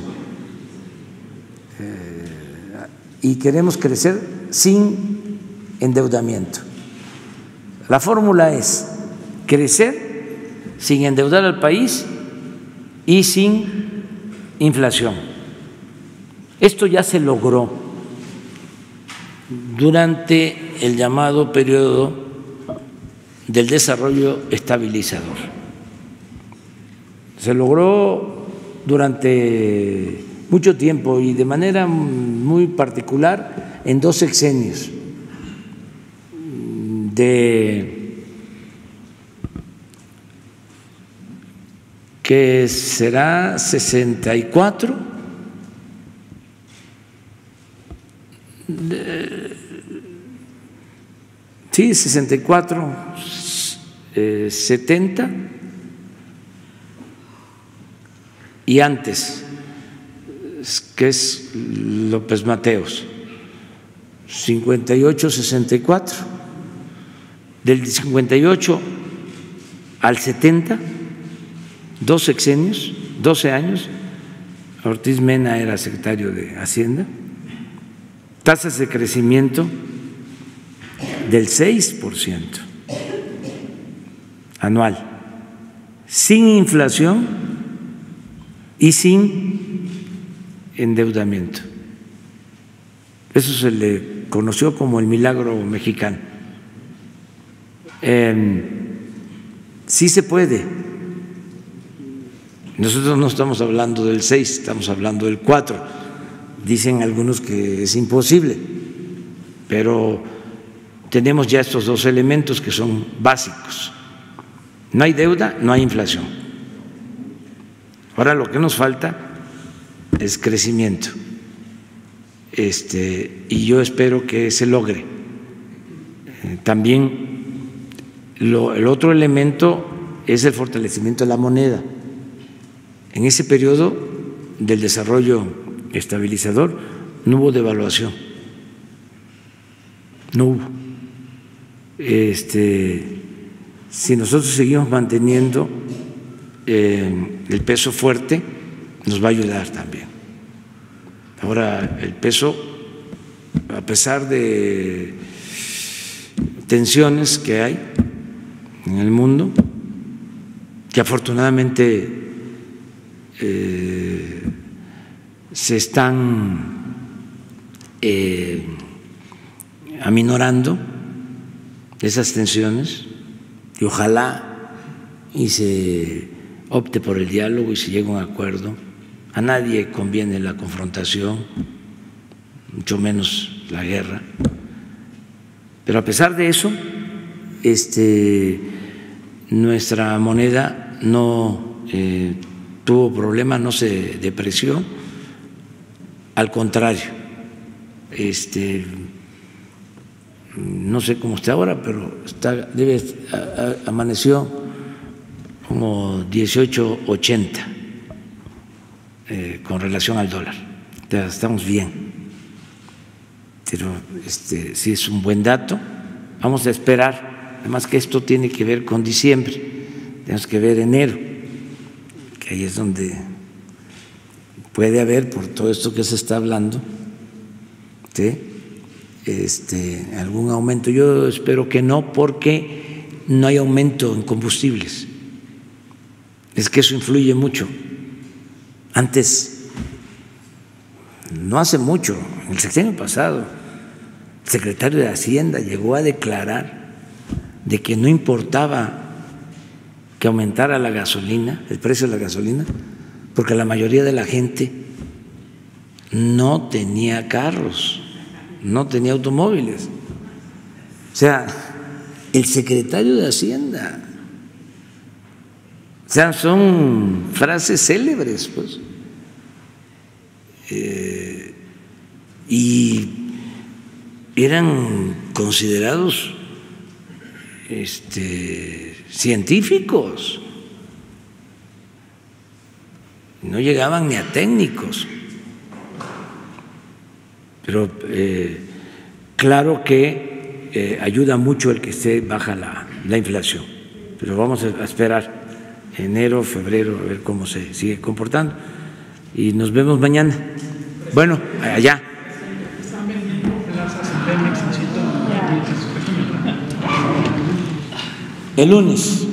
eh, y queremos crecer sin endeudamiento. La fórmula es crecer sin endeudar al país y sin inflación. Esto ya se logró durante el llamado periodo del desarrollo estabilizador. Se logró durante mucho tiempo y de manera muy particular en dos sexenios de que será sesenta y cuatro de, sí, sesenta y cuatro, eh, setenta y antes, que es López Mateos, cincuenta y ocho sesenta y cuatro. Del cincuenta y ocho al setenta, dos sexenios, doce años. Ortiz Mena era secretario de Hacienda. Tasas de crecimiento del seis por ciento anual, sin inflación y sin endeudamiento. Eso se le conoció como el milagro mexicano. Eh, sí se puede. Nosotros no estamos hablando del seis, estamos hablando del cuatro. Dicen algunos que es imposible, pero tenemos ya estos dos elementos que son básicos. No hay deuda, no hay inflación. Ahora lo que nos falta es crecimiento. Este, y yo espero que se logre. Eh, también lo, el otro elemento es el fortalecimiento de la moneda. En ese periodo del desarrollo estabilizador no hubo devaluación, no hubo. Este, si nosotros seguimos manteniendo eh, el peso fuerte, nos va a ayudar también. Ahora, el peso, a pesar de tensiones que hay en el mundo, que afortunadamente eh, se están eh, aminorando esas tensiones, y ojalá y se opte por el diálogo y se llegue a un acuerdo. A nadie conviene la confrontación, mucho menos la guerra. Pero a pesar de eso, este, nuestra moneda no eh, tuvo problema, no se depreció, al contrario, este, no sé cómo está ahora, pero está, debe, a, a, amaneció como dieciocho ochenta. Eh, con relación al dólar, estamos bien, pero este, sí es un buen dato. Vamos a esperar, además que esto tiene que ver con diciembre, tenemos que ver enero, que ahí es donde puede haber, por todo esto que se está hablando, ¿sí? este, algún aumento. Yo espero que no, porque no hay aumento en combustibles, es que eso influye mucho. Antes, no hace mucho, en el sexenio pasado, el secretario de Hacienda llegó a declarar de que no importaba que aumentara la gasolina, el precio de la gasolina, porque la mayoría de la gente no tenía carros, no tenía automóviles. O sea, el secretario de Hacienda. O sea, son frases célebres, pues. Eh, y eran considerados este, científicos, no llegaban ni a técnicos. Pero eh, claro que eh, ayuda mucho el que esté baja la, la inflación, pero vamos a esperar enero, febrero, a ver cómo se sigue comportando. Y nos vemos mañana. Bueno, allá. El lunes.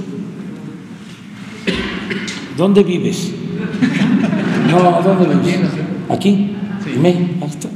¿Dónde vives? No, ¿dónde vives? Aquí. ¿Aquí? Sí.